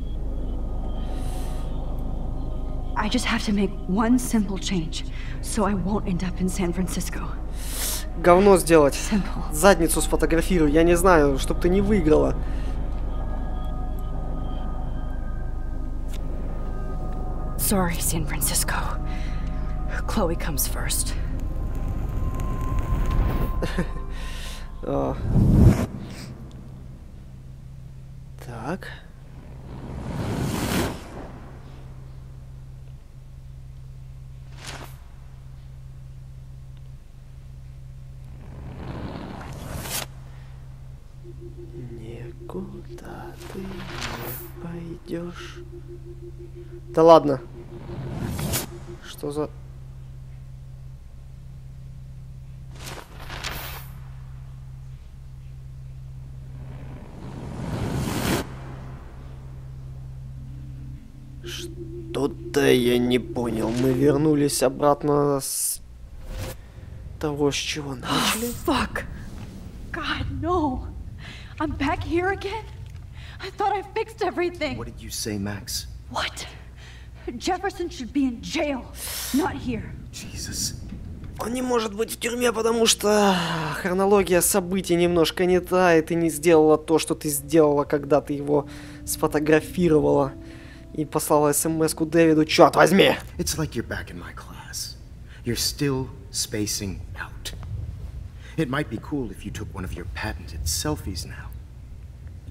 I just have to make one simple change, so I won't end up in San Francisco. Говно сделать. Задницу сфотографирую. Я не знаю, чтоб ты не выиграла. Sorry, San Francisco. Chloe comes first. А. Так. Никуда ты не пойдешь. Да ладно. Что за... Что-то я не понял. Мы вернулись обратно с того, с чего начали. Fuck. God, no. I'm back here again? I thought I fixed everything. What did you say, Max? What? Jefferson should be in jail, not here. Jesus. Он не может быть в тюрьме, потому что хронология событий немножко не та, и ты не сделала то, что ты сделала, когда ты его сфотографировала и послала смс-ку Дэвиду, черт возьми! It's like you're back in my class. You're still spacing out. It might be cool if you took one of your patented selfies now.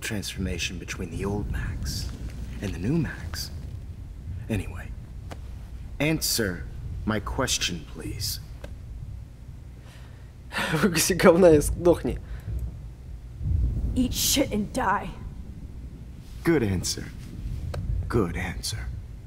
transformation between the old Max and the new Max. Anyway, answer my question, please. Выкуси говна и сдохни. Eat shit and die. Good answer. Good answer.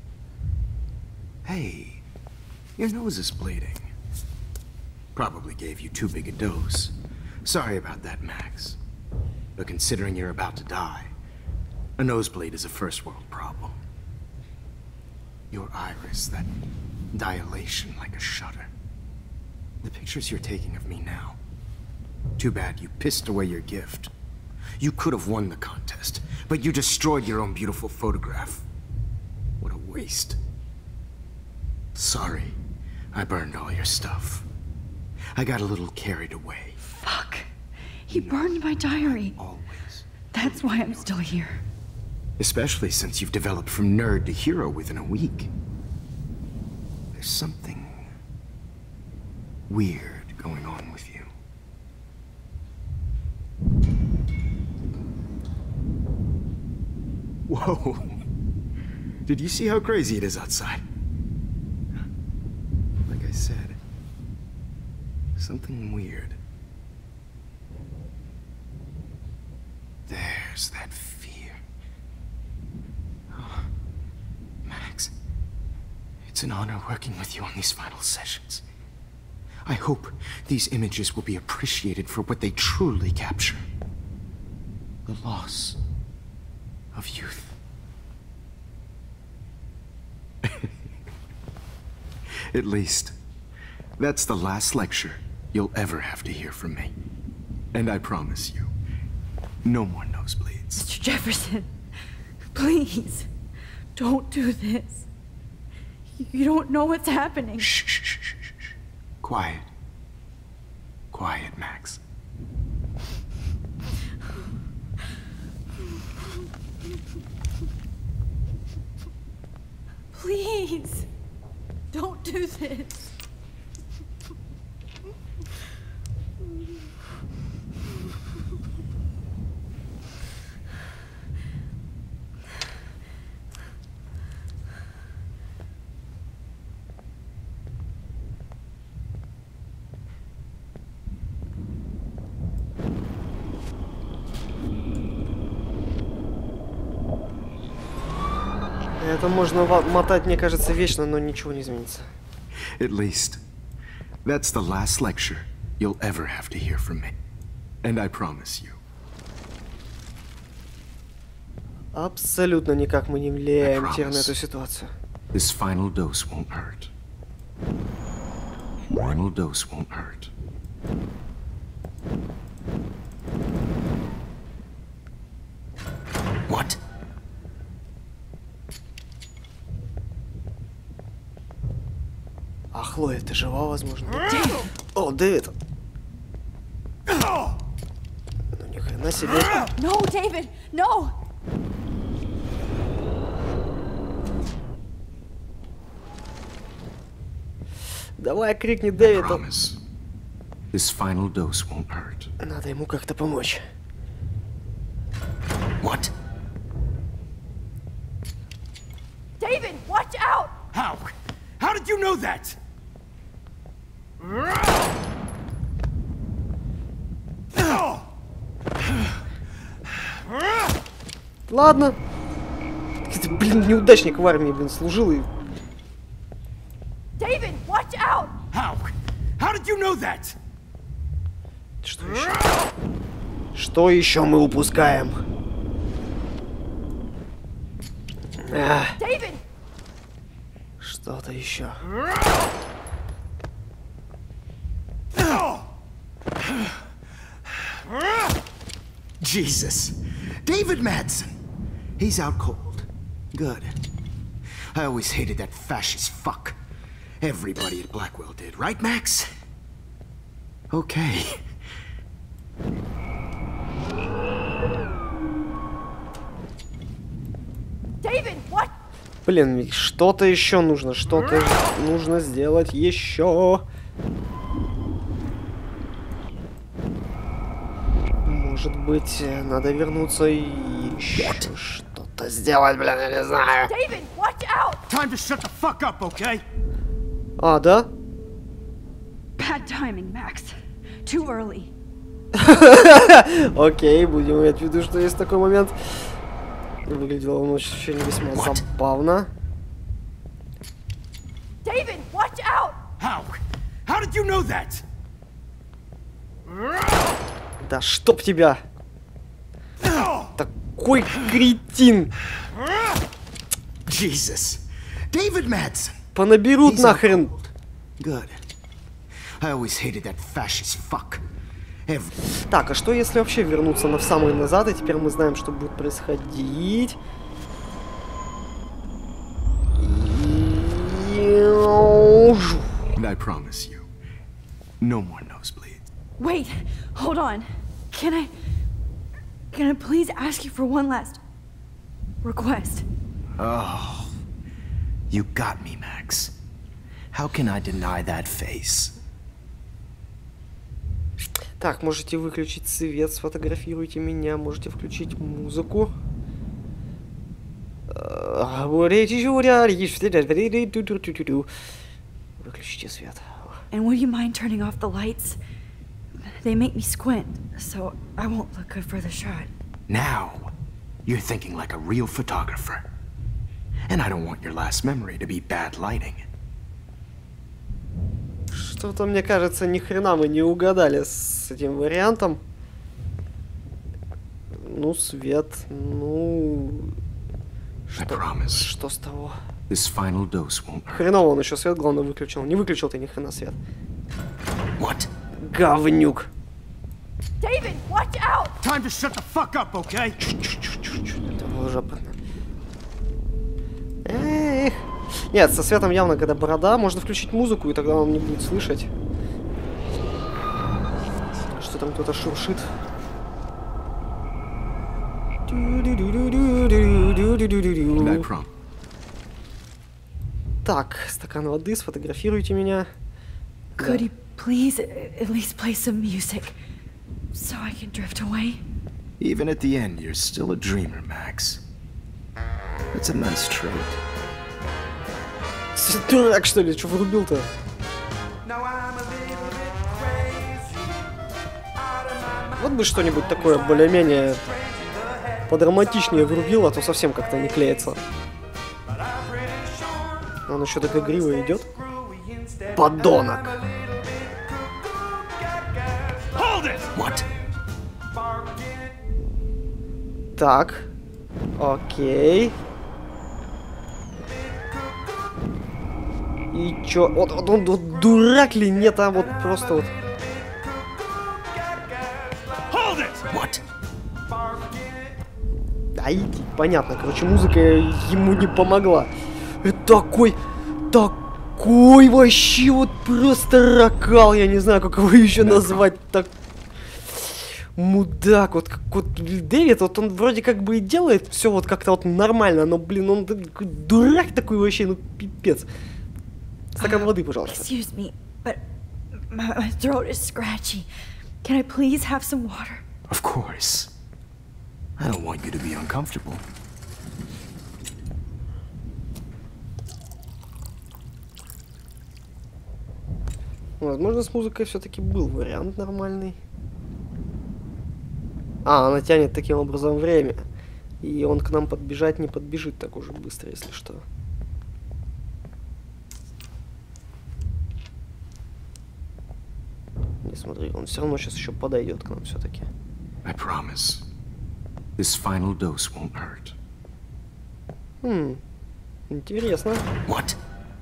Hey, your nose is bleeding. Probably gave you too big a dose. Sorry about that, Max. But considering you're about to die, a nosebleed is a first world problem. Your iris, that dilation like a shutter. The pictures you're taking of me now. Too bad you pissed away your gift. You could have won the contest, but you destroyed your own beautiful photograph. What a waste. Sorry, I burned all your stuff. I got a little carried away. Fuck. He burned my diary. Always. That's why I'm still here. Especially since you've developed from nerd to hero within a week. There's something weird going on with you. Whoa. Did you see how crazy it is outside? Like I said, something weird. There's that fear. Oh, Max, it's an honor working with you on these final sessions. I hope these images will be appreciated for what they truly capture. The loss of youth. At least, that's the last lecture you'll ever have to hear from me. And I promise you, no more nosebleeds. Mister Jefferson, please, don't do this. You don't know what's happening. Shh, shh, shh, shh, shh. Quiet. Quiet, Max. Please, don't do this. Это можно мотать, мне кажется, вечно, но ничего не изменится. At least, that's the last lecture you'll ever have to hear from me. And I promise you. Абсолютно никак мы не влияем теперь на эту ситуацию. This final dose won't hurt. Final dose won't hurt. What? А Хлоя, ты жива, возможно? О, Дэвид! Ну ни хрена себе. No, David, no! Давай крикни Дэвид. This final dose won't hurt. Надо ему как-то помочь. What? David, watch out! How? How did you know that? Ладно. Ты, блин, неудачник в армии, блин, служил и... David, watch out! How? How did you know that? Что еще? Что еще мы упускаем? А, David! что-то еще. Jesus. David Madsen. He's out cold. Good. I always hated that fascist fuck. Everybody at Blackwell did, right, Max? Okay. David, what? Блин, что-то еще нужно, что-то нужно сделать еще. Может быть, надо вернуться и что-то сделать, блин, я не знаю. David, watch out! Time to shut the fuck up, okay? А, да? Bad timing, Max. Too early. Окей, будем иметь в виду, что есть такой момент. Выглядело он очень весьма What? забавно. David, watch out! How? How did you know that? Да чтоб тебя! Такой кретин! Jesus. David Madsen. Понаберут нахрен! Good. I always hated that fascist fuck. Every... Так, а что если вообще вернуться на в самый назад, и теперь мы знаем, что будет происходить? And I promise you, no more nosebleeds. Wait, hold on. Can I... Can I please ask you for one last... request? Oh, you got me, Max. How can I deny that face? Так, можете выключить свет, сфотографируйте меня, можете включить музыку. Выключите свет. And would you mind turning off the lights? They make me squint, so I won't look good for the shot. Now, you're thinking like a real photographer. And I don't want your last memory to be bad lighting. Что-то, мне кажется, ни хрена мы не угадали с этим вариантом. Ну, свет, ну... Что, что с того? Хреново он еще свет, главное, выключил. Не выключил ты ни хрена свет. What? Говнюк. David, watch out! Time to shut the fuck up, okay? Это уже... Эх. Нет, со светом явно, когда борода, можно включить музыку, и тогда он не будет слышать. Что там кто-то шуршит. Так, стакан воды, сфотографируйте меня. Could you please at least play some music so I can drift away? Even at the end, you're still a dreamer, Max. That's a nice trait. Дурак, что ли? Что врубил-то? Вот бы что-нибудь такое более-менее подраматичнее врубил, а то совсем как-то не клеится. Он еще так игриво идет. Подонок! What? Так. Окей. И чё? Вот, вот он вот, дурак ли нет, а вот просто вот. What? Да иди, понятно, короче, музыка ему не помогла. Это такой, такой вообще вот просто ракал, я не знаю, как его еще назвать, так. Мудак, вот как вот Дэвид, вот он вроде как бы и делает все вот как-то вот нормально, но, блин, он такой дурак такой вообще, ну пипец. Стакан воды, пожалуйста. Excuse me, but my throat is scratchy. Can I please have some water? Of course. I don't want you to be uncomfortable. Возможно, с музыкой все-таки был вариант нормальный. А, она тянет таким образом время. И он к нам подбежать не подбежит так уже быстро, если что. Не смотри, он все равно сейчас еще подойдет к нам все-таки. I promise. This final dose won't hurt. Хм, интересно. What?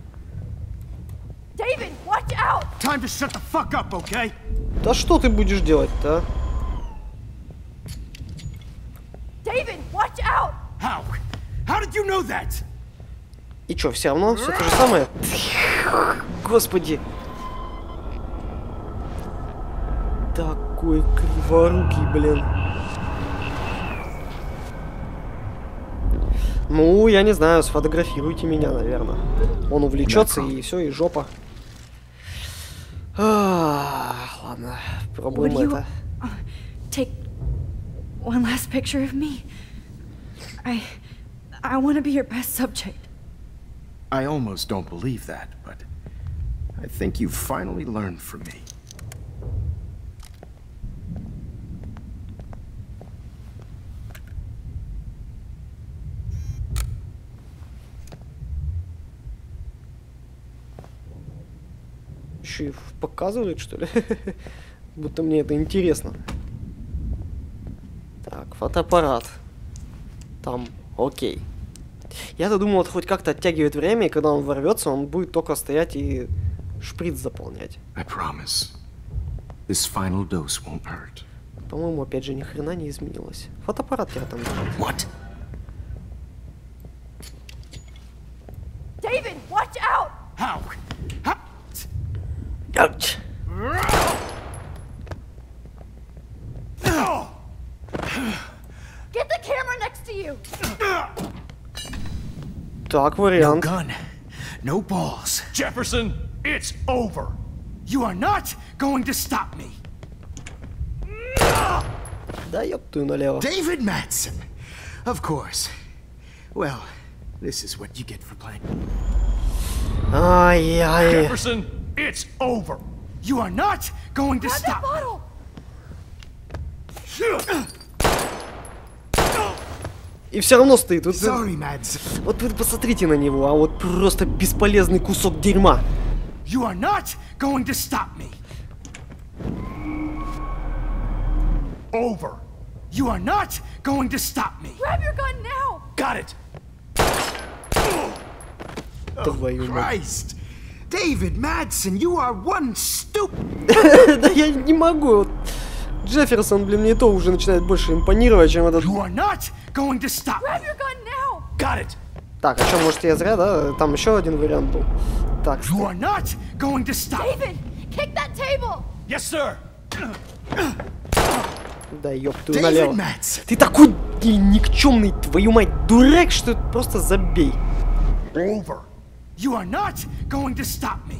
David, watch out! Time to shut the fuck up, okay? Да что ты будешь делать-то, а? David, watch out! How? How did you know that? И чё, все равно все то же самое? Господи. Такой криворукий, блин. Ну, я не знаю, сфотографируйте меня, наверное. Он увлечется и все, и жопа. А, ладно, пробуем это. Take one last picture of me. I... I want to be your best subject. I almost don't believe that, but I think you've finally learned from me. Еще и показывает, что ли? Будто мне это интересно. Так, фотоаппарат. Там, окей. Я-то думал, это хоть как-то оттягивает время, и когда он ворвется, он будет только стоять и шприц заполнять. I promise. This final dose won't hurt. По-моему, опять же, ни хрена не изменилось. Фотоаппарат я там держал. What? David, watch out! How? How? Ouch. Get the camera next to you! Так, вариант. No gun, no balls. Jefferson, it's over. You are not going to stop me. Да ёб твою налево. David Madsen. Of course. Well, this is what you get for playing. Ай-яй. Jefferson, it's over. You are not going to stop me. И все равно стоит. Вот, Sorry, Madsen. вот вы посмотрите на него, а вот просто бесполезный кусок дерьма. You are not going to stop me. Over. You are not going to stop me. Grab your gun now! Got it. Твою мать. Christ. David Madsen, you are one stupid. Да я не могу. Джефферсон, блин, мне то уже начинает больше импонировать, чем этот... You are not going to stop me. Grab your gun now! Got it. Так, а что, может, я зря, да? Там еще один вариант был. Так, You are not going to stop me. David, kick that table! Yes, sir. да ёб твою David налево. Madsen. Ты такой никчемный, твою мать, дурак, что просто забей. Over. You are not going to stop me.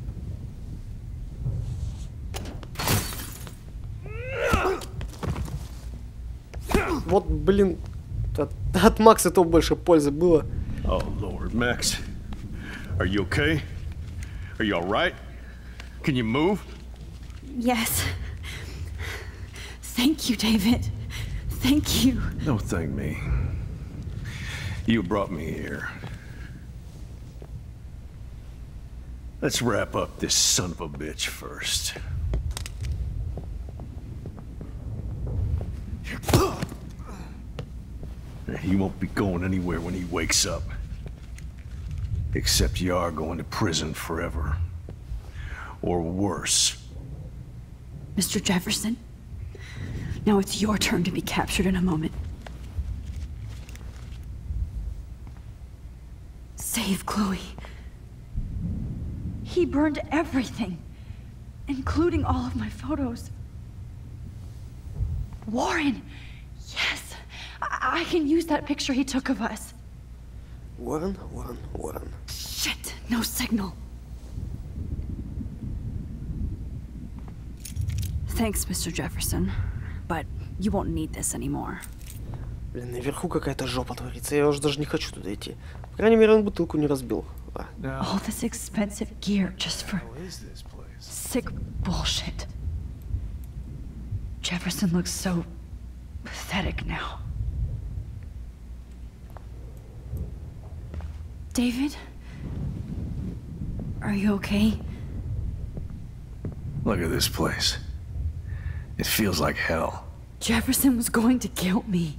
Вот, блин, от, от Макса то больше пользы было. Oh, Lord, Max. Are you okay? Are you all right? Can you move? Yes. Thank you, David. Thank you. Don't thank me. You brought me here. Let's wrap up this son of a bitch first. He won't be going anywhere when he wakes up. Except you are going to prison forever. Or worse. Mister Jefferson, now it's your turn to be captured in a moment. Save Chloe. He burned everything, including all of my photos. Warren! Yes! I, I can use that picture he took of us. Warren, Warren, Warren. Shit! No signal. Thanks, Mister Jefferson. But you won't need this anymore. Блин, наверху какая-то жопа творится. Я уже даже не хочу туда идти. По крайней мере, он бутылку не разбил. А. All this expensive gear just for sick bullshit. Jefferson looks so pathetic now. David? Are you okay? Look at this place. It feels like hell. Jefferson was going to kill me.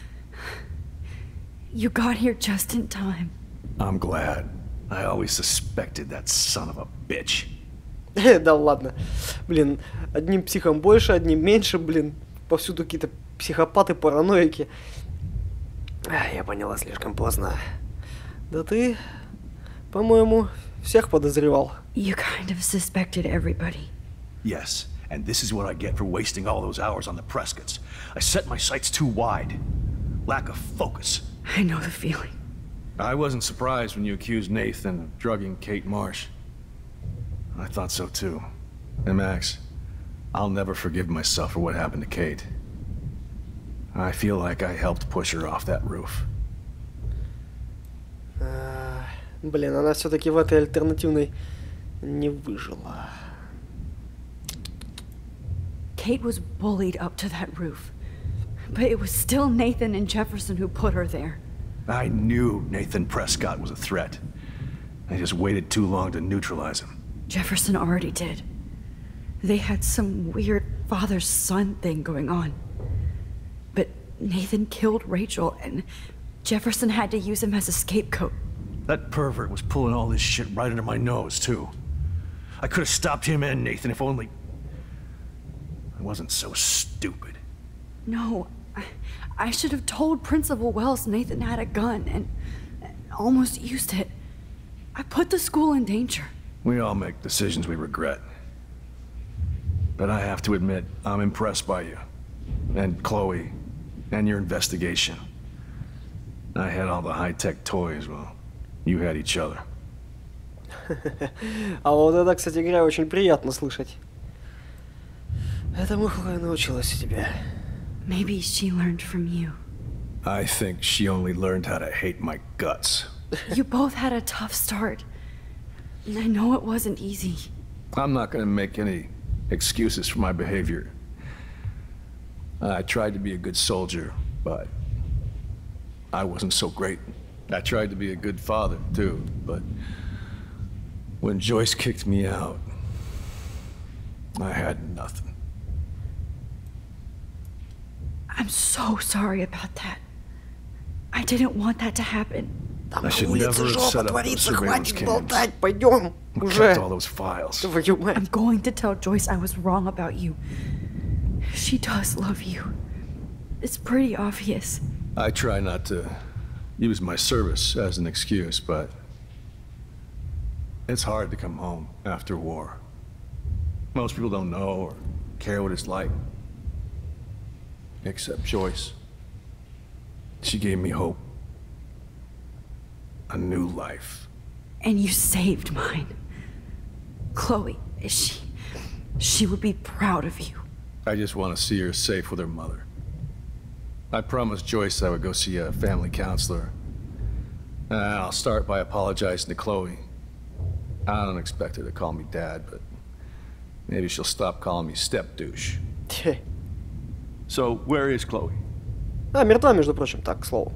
You got here just in time. I'm glad. I always suspected that son of a bitch. Да ладно. Блин, одним психом больше, одним меньше, блин. Повсюду какие-то психопаты, параноики. А, я поняла слишком поздно. Да ты, по-моему, всех подозревал. You kind of suspected everybody. Yes, and this is what I get for wasting all those hours on the Prescotts. I set my sights too wide. Lack of focus. I know the feeling. I wasn't surprised when you accused Nathan of drugging Kate Marsh. I thought so too. And Max, I'll never forgive myself for what happened to Kate. I feel like I helped push her off that roof. А, блин, она все-таки в этой альтернативной не выжила. Kate was bullied up to that roof. But it was still Nathan and Jefferson who put her there. I knew Nathan Prescott was a threat. I just waited too long to neutralize him. Jefferson already did. They had some weird father-son thing going on. But Nathan killed Rachel, and Jefferson had to use him as a scapegoat. That pervert was pulling all this shit right under my nose, too. I could have stopped him and Nathan if only... I wasn't so stupid. No, I, I should have told Principal Wells Nathan had a gun and almost used it. I put the school in danger. We all make decisions we regret. But I have to admit, I'm impressed by you. And Chloe. And your investigation. I had all the high-tech toys, well, you had each other. А вот это, кстати говоря, очень приятно слышать. Этому Хлоя научилась у тебя. Maybe she learned from you. I think she only learned how to hate my guts. You both had a tough start. And I know it wasn't easy. I'm not gonna make any excuses for my behavior. I tried to be a good soldier, but I wasn't so great. I tried to be a good father, too, but when Joyce kicked me out, I had nothing. I'm so sorry about that. I didn't want that to happen. Там I should на улице never have жопа set up those творится, surveillance хватит cams. болтать, пойдем уже. Kept all those files. Твою мать. I'm going to tell Joyce I was wrong about you. She does love you. It's pretty obvious. I try not to use my service as an excuse, but it's hard to come home after war. Most people don't know or care what it's like. Except Joyce. She gave me hope. A new life. And you saved mine. Chloe, she... she would be proud of you. I just want to see her safe with her mother. I promised Joyce I would go see a family counselor. And I'll start by apologizing to Chloe. I don't expect her to call me Dad, but maybe she'll stop calling me step douche. So, where is Chloe? А, мертва, между прочим, так, к слову.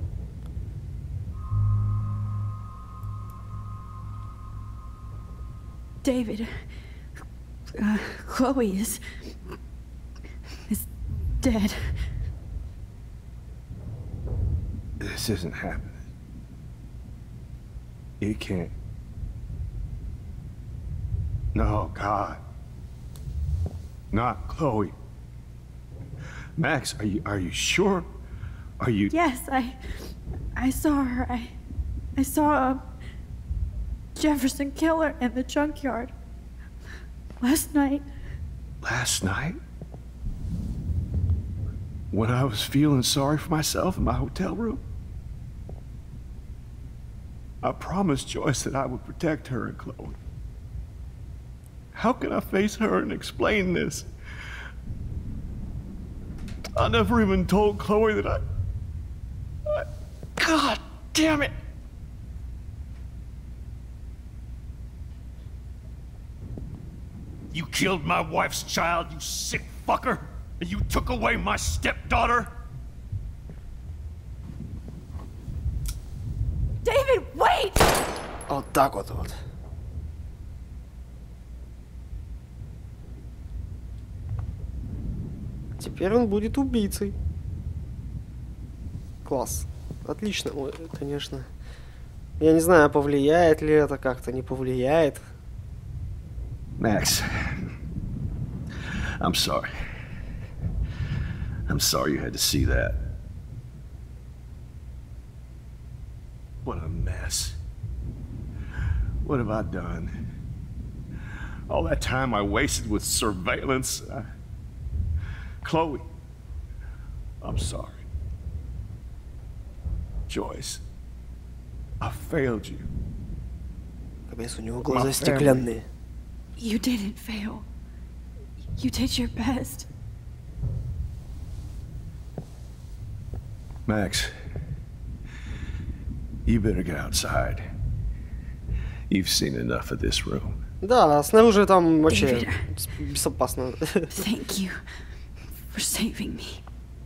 David, uh, Chloe is... is dead. This isn't happening. It can't. No, God. Not Chloe. Max, are you are you sure? Are you? Yes, I... I saw her. I... I saw a... Jefferson kill her in the junkyard. Last night. Last night? When I was feeling sorry for myself in my hotel room? I promised Joyce that I would protect her and Chloe. How can I face her and explain this? I never even told Chloe that I... I... God damn it! You killed my wife's child, you sick fucker! And you took away my stepdaughter? David, wait! Вот так вот вот. Теперь он будет убийцей. Класс. Отлично. Ой, конечно. Я не знаю, повлияет ли это как-то, не повлияет. Max, I'm sorry. I'm sorry you had to see that. What a mess. What have I done? All that time I wasted with surveillance. I... Chloe, I'm sorry. Joyce, I failed you. Капец, у него глаза стеклянные. You didn't fail. You did your best. Max, you better get outside. You've seen enough of this room. Да, снаружи там вообще безопасно. Thank you for saving me.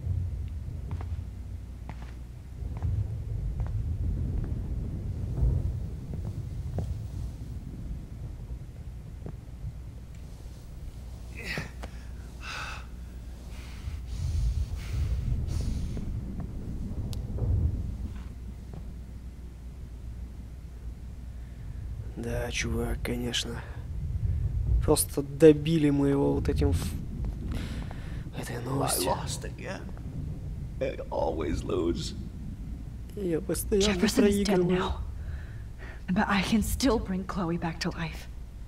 Да, чувак, конечно. Просто добили мы его вот этим этой новостью. Я постоянно проигрываю. But I can still bring Chloe back to life.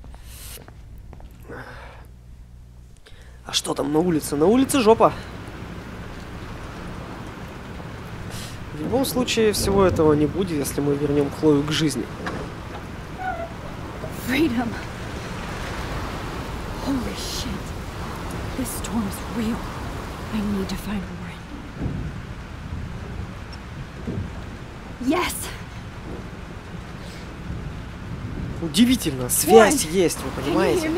А что там на улице? На улице жопа. В любом случае, всего этого не будет, если мы вернем Хлою к жизни. Freedom. Holy shit. This storm is real. I need to find Warren. Yes. Удивительно, связь Warren. Есть, вы понимаете?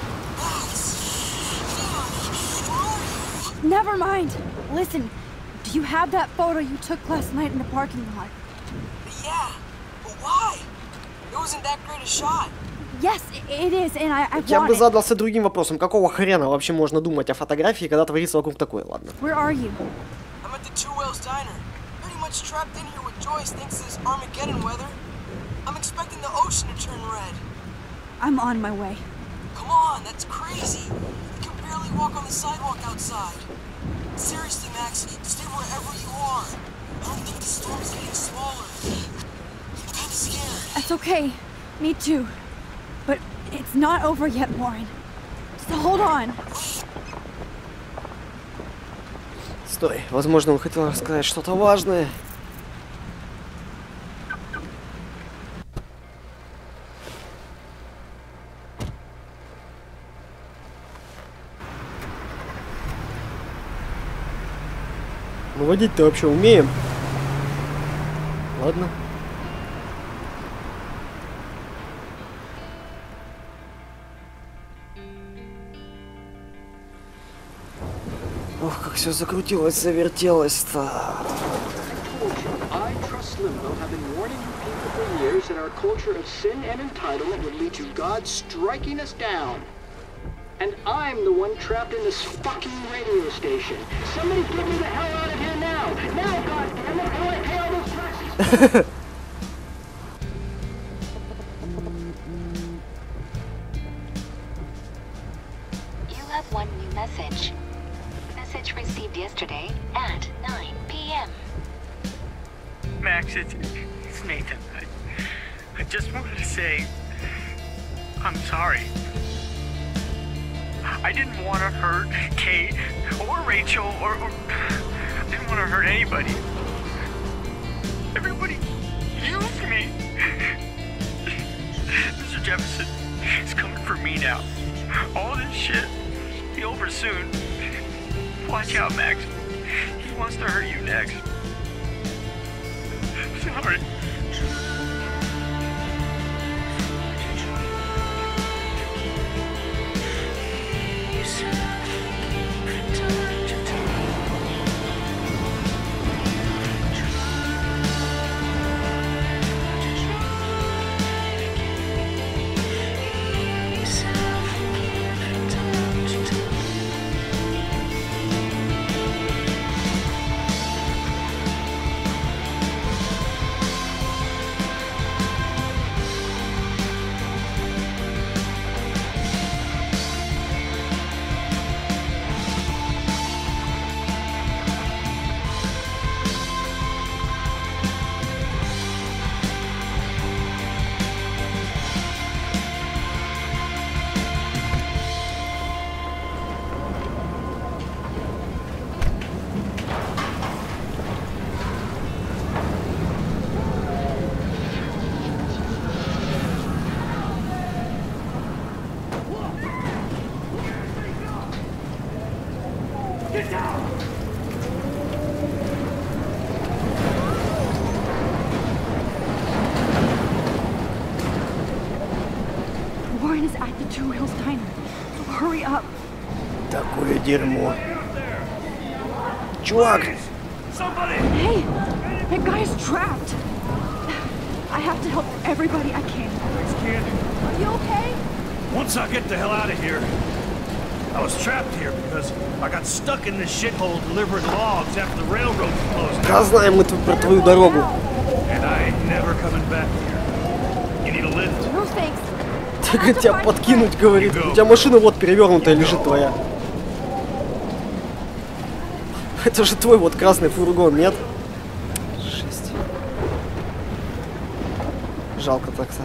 Never mind. Listen, do you have that photo you took last night in the parking lot? Yeah, but why? It wasn't that great a shot. Yes, it is, and I, I Я want бы it. задался другим вопросом. Какого хрена вообще можно думать о фотографии, когда творится вокруг такое? Ладно. Where are you? I'm at the Two Whales Diner. Pretty much trapped in here with Joyce thanks to this Armageddon weather. I'm expecting the ocean to turn red. I'm on my way. Come on, that's crazy. You can barely walk on the sidewalk outside. Seriously, Max, stay wherever you are. I don't think the storm's getting smaller. I'm kinda scared. That's okay. Me too. But it's not over yet, Warren. So hold on. Стой, возможно, он хотел рассказать что-то важное. Мы водить-то вообще умеем? Ладно. Ох, как все закрутилось, завертелось-то. I trust Limbo have been warning you people for years that our culture of sin and entitlement would lead to God striking us down. And I'm the one trapped in this fucking radio station. Somebody get me the hell out of here now! Now, goddammit, how do I pay all those taxes? You have one new message. Message received yesterday at nine p m Max, it's, it's Nathan. I, I just wanted to say I'm sorry. I didn't want to hurt Kate or Rachel or, or I didn't want to hurt anybody. Everybody used me. Mister Jefferson is coming for me now. All this shit will be over soon. Watch out, Max. He wants to hurt you next. Sorry. Two Whales Diner. Hurry up. Такое дерьмо. Чувак! Hey, that guy is trapped. I have to help everybody I can. Are you okay? Once I get the hell out of here, I was trapped here because I got stuck in this shithole delivering logs after the railroad closed. Да знаем мы про твою дорогу. And I ain't never coming back here. You need a lift? No thanks. Так тебя подкинуть, говорит. У тебя машина вот перевернутая лежит твоя. Это же твой вот красный фургон, нет? Жесть. Жалко так-то.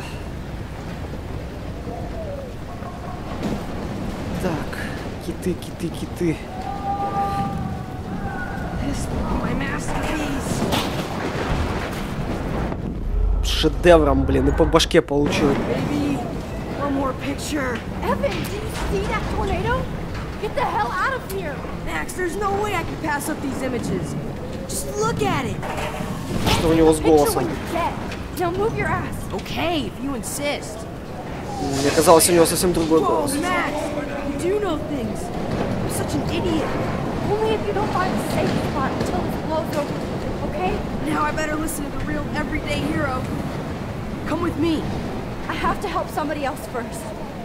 Так, киты, киты, киты. Шедевром, блин, и по башке получил. One more picture. Evan, did you see that tornado? Get the hell out of here! Max, there's no way I can pass up these images. Just look at it. Что у него с голосом? Now move your ass. Okay, if you insist. Мне казалось, у него совсем другой голос. Max, you do know things. You're such an idiot. Only if you don't find a safe spot until this blows over. Okay? Now I better listen to the real everyday hero. Come with me. I have to help somebody else first.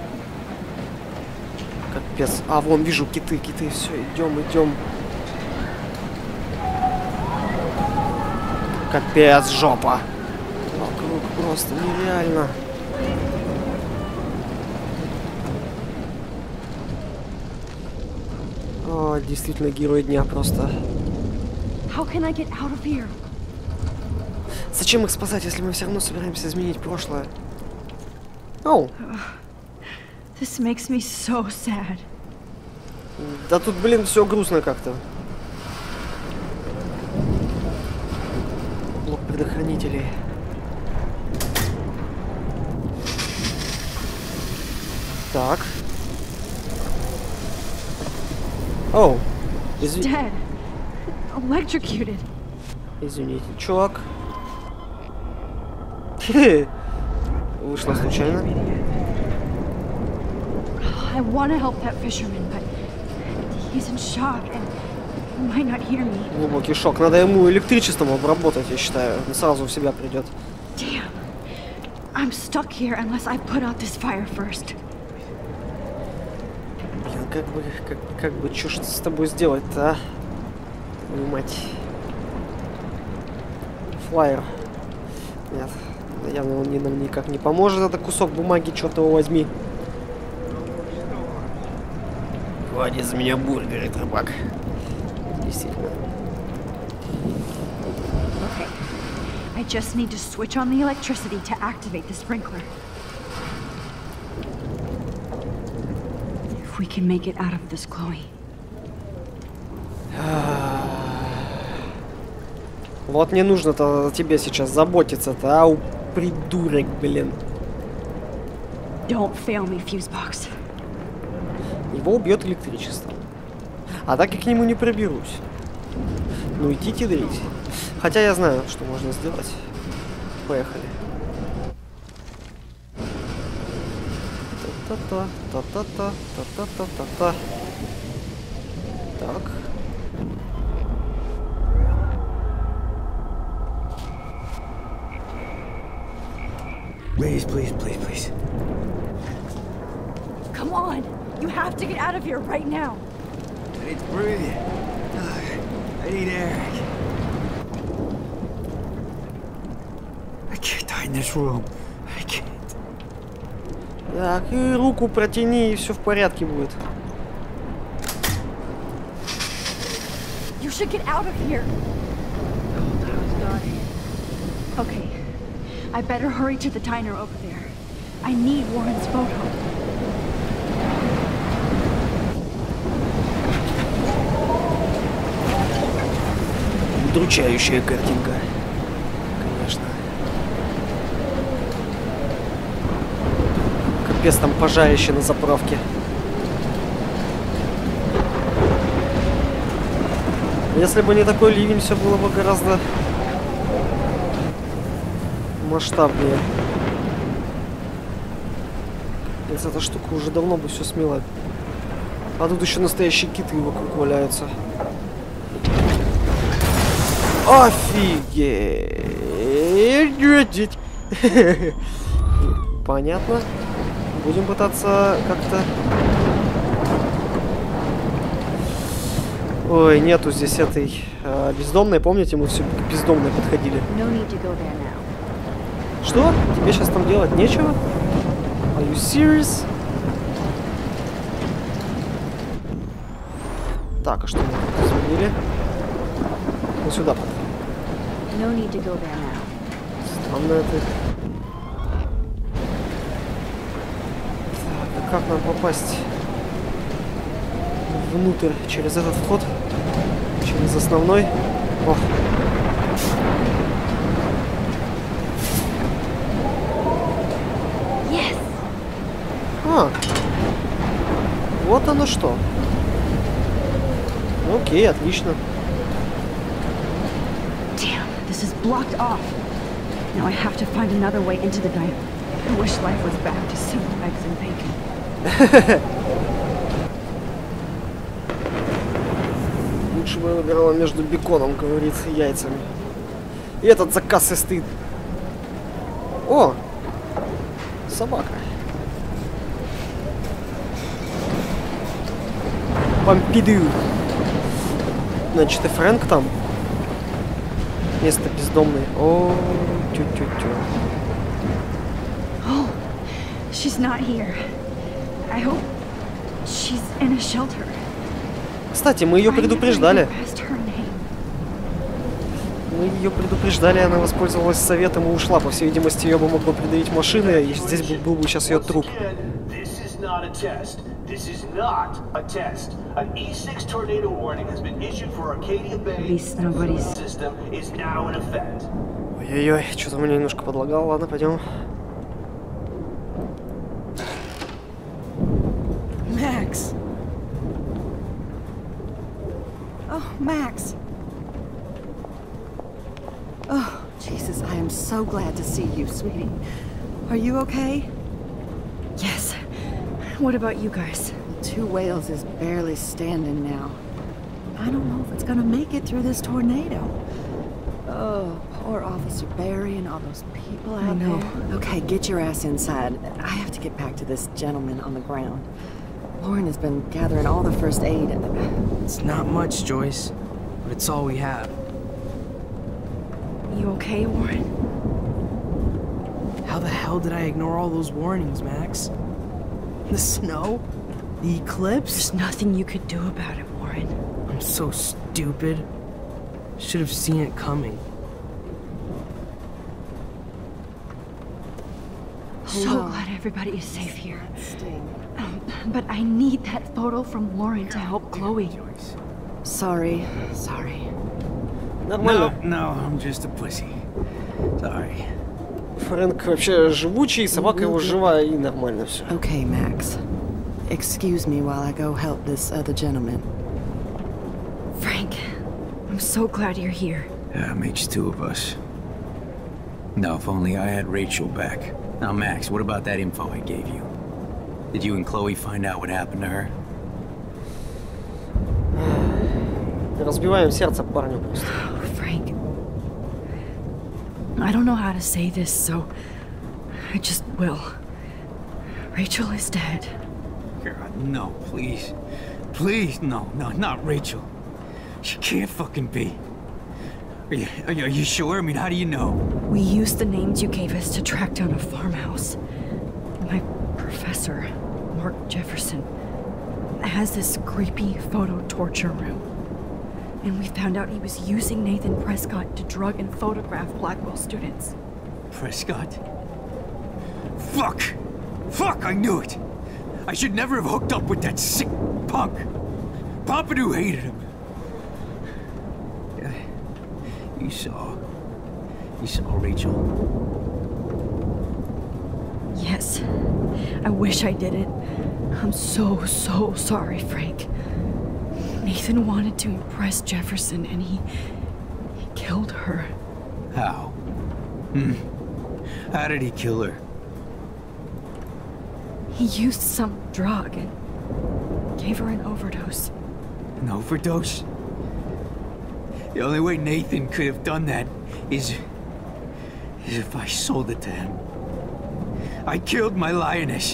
Капец. А, вон, вижу киты, киты. Все, идем, идем. Капец, жопа. Вокруг просто нереально. О, действительно, герой дня просто. How can I get out of here? Зачем их спасать, если мы все равно собираемся изменить прошлое? Оу. This makes me so sad. Да тут, блин, все грустно как-то. Блок предохранителей. Так. Оу. Изв... Dead. Electrocuted. Извините, чувак. Хе-хе. Вышло случайно. I want to help that fisherman, but he's in shock and he might not hear me. Глубокий шок. Надо ему электричеством обработать, я считаю. Он сразу в себя придет. Damn. I'm stuck here unless I put out this fire first. Блин, как бы, как, как бы, что ж с тобой сделать-то, а? Твою мать. Флайер. Нет. Явно он нам никак не поможет. Это кусок бумаги, черт его возьми. Хватит за меня бургер, рыбак. Действительно. Okay. I just need to switch on the electricity to activate the sprinkler. If we can make it out of this, Chloe. Вот не нужно-то о тебе сейчас заботиться-то, а, придурок, блин. Don't fail me, Fusebox. Его убьет электричество. А так я к нему не проберусь. Ну идите дрить. Хотя я знаю, что можно сделать. Поехали. Та-та-та, та-та-та, та-та-та-та-та. Так. Please, please, please, please. Come on! You have to get out of here right now! I need to breathe. I need air. I can't die in this room. I can't. Так, и руку протяни, и все в порядке будет. You should get out of here! Okay. I better hurry to the diner over there. I need Warren's photo. Удручающая картинка. Конечно. Капец, там пожарище на заправке. Если бы не такой ливень, все было бы гораздо масштабнее. Если эта штука уже давно бы все смела. А тут еще настоящие киты вокруг валяются. Офигеть! Понятно. Будем пытаться как-то... Ой, нету здесь этой э, бездомной. Помните, мы все к бездомной подходили. Что? Тебе сейчас там делать нечего? Are you serious? Так, а что мы тут изменили? Мы сюда подходим. Странно это. Так, а как нам попасть внутрь через этот вход? Через основной? О. Yes. А. Вот оно что. Окей, отлично. Damn, this is blocked off. Now I have to find another way into the diner. I wish life was back to simple eggs and bacon. Лучше бы я выбирала между беконом, как говорится, и яйцами. И этот заказ и стыд. О! Собака. Помпиду. Значит, и Фрэнк там. Место бездомный. О, тю-тю-тю. Oh, she's not here. I hope she's in a shelter. Кстати, мы ее предупреждали. Мы ее предупреждали, она воспользовалась советом и ушла. По всей видимости, ее бы могло придавить машины, и здесь был, был бы сейчас ее труп. This is not a test. An E six tornado warning has been issued for Arcadia Bay. System is now in effect. Ой-ой-ой, что-то мне немножко подлагало. Ладно, пойдем. Max. Oh, Max. Oh, Jesus, I am so glad to see you, sweetie. Are you okay? Yes. What about you guys? Two Whales is barely standing now. I don't know if it's gonna make it through this tornado. Oh, poor Officer Barry and all those people out there. I know. Okay, get your ass inside. I have to get back to this gentleman on the ground. Lauren has been gathering all the first aid. It's not much, Joyce, but it's all we have. You okay, Warren? How the hell did I ignore all those warnings, Max? The snow? The eclipse? There's nothing you could do about it, Warren. I'm so stupid. Should have seen it coming. So glad everybody is safe here. Um, but I need that photo from Lauren to help Chloe. Sorry, sorry. Нормально. No, no, I'm just a pussy. Sorry. Фрэнк вообще живучий, собака его живая, и нормально все. Okay, Max. Excuse me while I go help this other gentleman. Frank, I'm so glad you're here. Yeah, makes two of us. Now, if only I had Rachel back. Now, Max, what about that info I gave you? Did you and Chloe find out what happened to her? Разбиваем сердце парню просто. Frank, I don't know how to say this, so I just will. Rachel is dead. God, no, please. Please, no, no, not Rachel. She can't fucking be. Are you, are you, are you sure? I mean, how do you know? We used the names you gave us to track down a farmhouse. My professor, Mark Jefferson, has this creepy photo torture room. And we found out he was using Nathan Prescott to drug and photograph Blackwell students. Prescott? Fuck! Fuck, I knew it! I should never have hooked up with that sick punk! Pompidou hated him! Yeah, you saw... You saw Rachel? Yes. I wish I didn't. I'm so, so sorry, Frank. Nathan wanted to impress Jefferson, and he... he killed her. How? Hmm. How did he kill her? He used some drug and gave her an overdose. An overdose? The only way Nathan could have done that is... is if I sold it to him. I killed my lioness.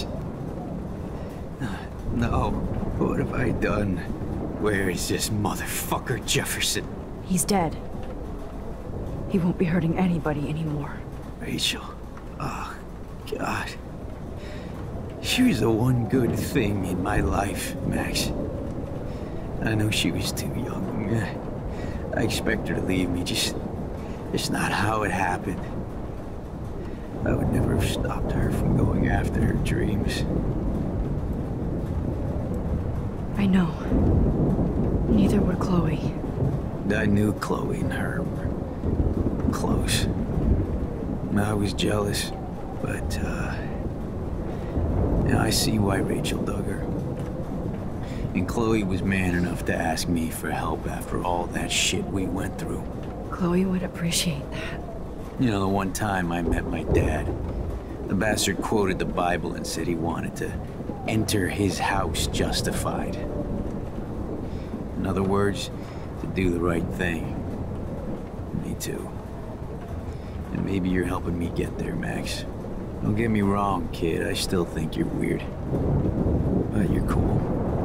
No, what have I done? Where is this motherfucker Jefferson? He's dead. He won't be hurting anybody anymore. Rachel. Oh, God. She was the one good thing in my life, Max. I know she was too young. I expect her to leave me, just... it's not how it happened. I would never have stopped her from going after her dreams. I know. Neither would Chloe. I knew Chloe and her were close. I was jealous, but, uh... now I see why Rachel dug her. And Chloe was man enough to ask me for help after all that shit we went through. Chloe would appreciate that. You know, the one time I met my dad, the bastard quoted the Bible and said he wanted to enter his house justified. In other words, to do the right thing. Me too. And maybe you're helping me get there, Max. Don't get me wrong, kid. I still think you're weird. But you're cool.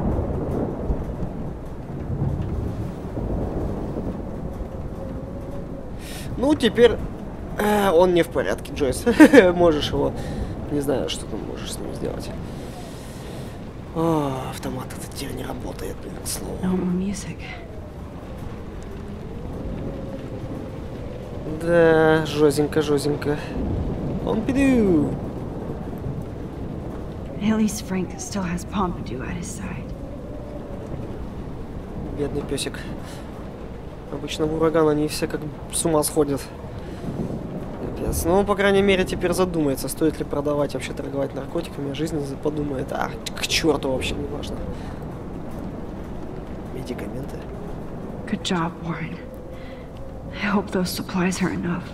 Ну, теперь э, он не в порядке, Джойс. Можешь его... Не знаю, что ты можешь с ним сделать. О, автомат этот теперь не работает, блин, к слову. No more music. Да, жозенько, жозенько. Помпиду. At least Frank still has Pompidou at his side. Бедный песик. Обычно в ураган они все как с ума сходят. Капец. Ну, по крайней мере, теперь задумается, стоит ли продавать, вообще торговать наркотиками, а жизнь подумает, а, к черту вообще не важно. Медикаменты. Good job, Warren. I hope those supplies are enough.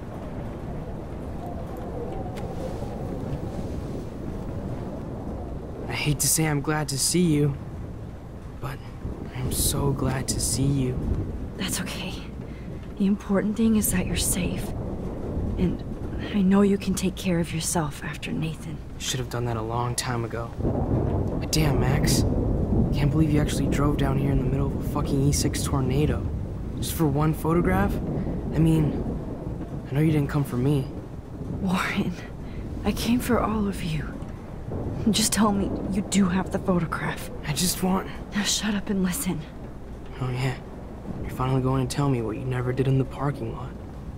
I hate to say I'm glad to see you, but I'm so glad to see you. That's okay. The important thing is that you're safe. And I know you can take care of yourself after Nathan. Should have done that a long time ago. But damn, Max. Can't believe you actually drove down here in the middle of a fucking E six tornado. Just for one photograph? I mean, I know you didn't come for me. Warren, I came for all of you. Just tell me you do have the photograph. I just want... Now shut up and listen. Oh yeah. You're finally going to tell me what you never did in the parking lot.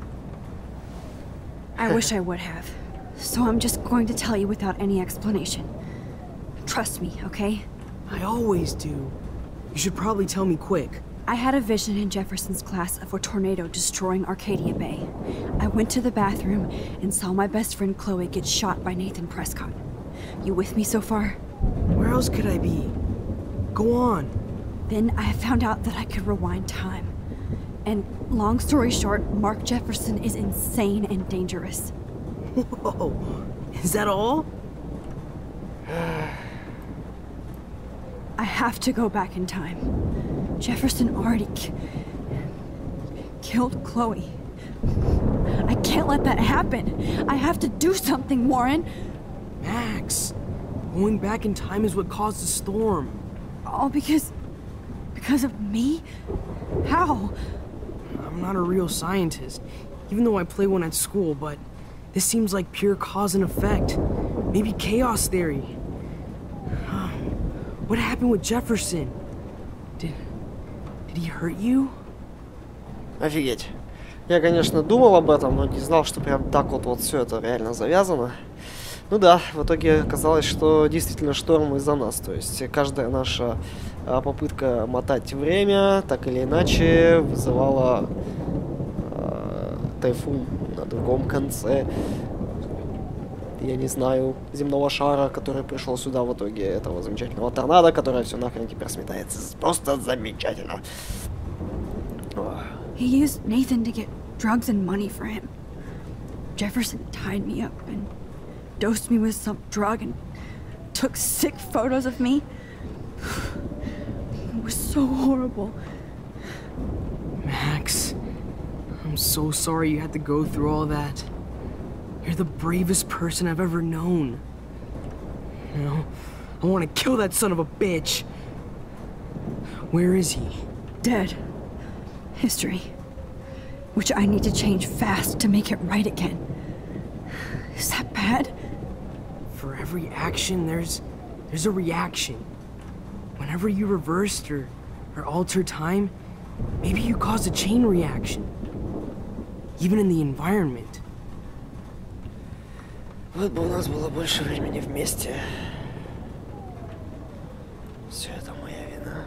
I wish I would have. So I'm just going to tell you without any explanation. Trust me, okay? I always do. You should probably tell me quick. I had a vision in Jefferson's class of a tornado destroying Arcadia Bay. I went to the bathroom and saw my best friend Chloe get shot by Nathan Prescott. You with me so far? Where else could I be? Go on. Then I found out that I could rewind time. And long story short, Mark Jefferson is insane and dangerous. Whoa, is that all? I have to go back in time. Jefferson already ki killed Chloe. I can't let that happen. I have to do something, Warren. Max, going back in time is what caused the storm. All because... because of me? How? I'm not a real scientist, even though I play one at school, but this seems like pure cause and effect. Maybe chaos theory. What happened with Jefferson? Did... did he hurt you? Офигеть. Я, конечно, думал об этом, но не знал, что прям так вот, вот все это реально завязано. Ну да, в итоге оказалось, что действительно шторм из-за нас. То есть каждая наша а, попытка мотать время, так или иначе, вызывала а, тайфун на другом конце, я не знаю, земного шара, который пришел сюда в итоге этого замечательного торнадо, которое все нахрен теперь сметается. Просто замечательно. He used Nathan to get drugs and money for him. Jefferson tied me up and dosed me with some drug and took sick photos of me. It was so horrible. Max, I'm so sorry you had to go through all that. You're the bravest person I've ever known. You know, I want to kill that son of a bitch. Where is he? Dead. History. Which I need to change fast to make it right again. Is that bad? For every action, there's there's a reaction. Whenever you reversed or, or altered time, maybe you caused a chain reaction. Even in the environment. Вот бы у нас было больше времени вместе. Все это моя вина.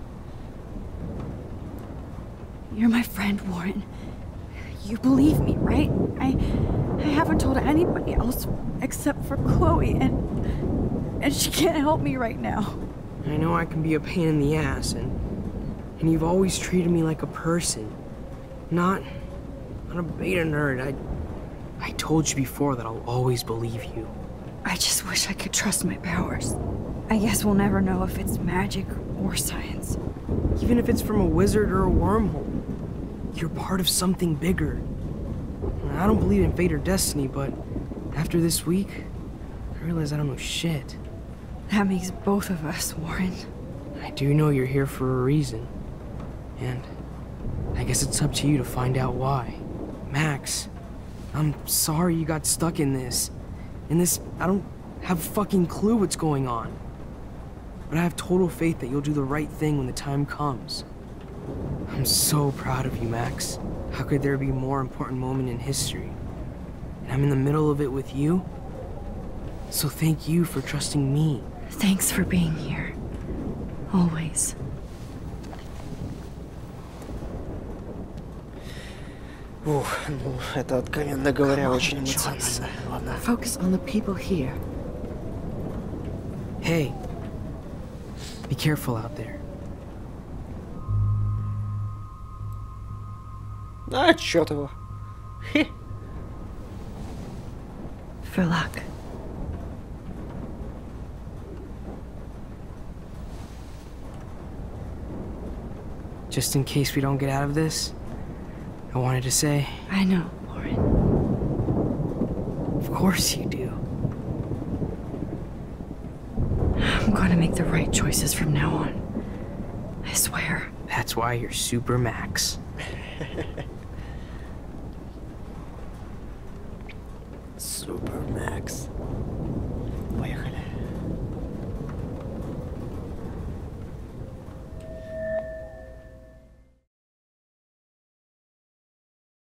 You're my friend, Warren. You believe me, right? I I haven't told anybody else except for Chloe, and and she can't help me right now. I know I can be a pain in the ass, and and you've always treated me like a person, not not a beta nerd. I I told you before that I'll always believe you. I just wish I could trust my powers. I guess we'll never know if it's magic or science. Even if it's from a wizard or a wormhole, you're part of something bigger. I don't believe in fate or destiny, but after this week, I realize I don't know shit. That makes both of us, Warren. I do know you're here for a reason. And I guess it's up to you to find out why. Max, I'm sorry you got stuck in this. In this, I don't have a fucking clue what's going on. But I have total faith that you'll do the right thing when the time comes. I'm so proud of you, Max. How could there be a more important moment in history? And I'm in the middle of it with you. So thank you for trusting me. Thanks for being here. Always. Ух, ну, это, откровенно говоря, очень эмоционально. Ладно. Focus on the people here. Hey, be careful out there. А, черт его. Хе. For luck. Just in case we don't get out of this, I wanted to say... I know, Warren. Of course you do. I'm gonna make the right choices from now on. I swear. That's why you're Super Max. Super Max. Поехали.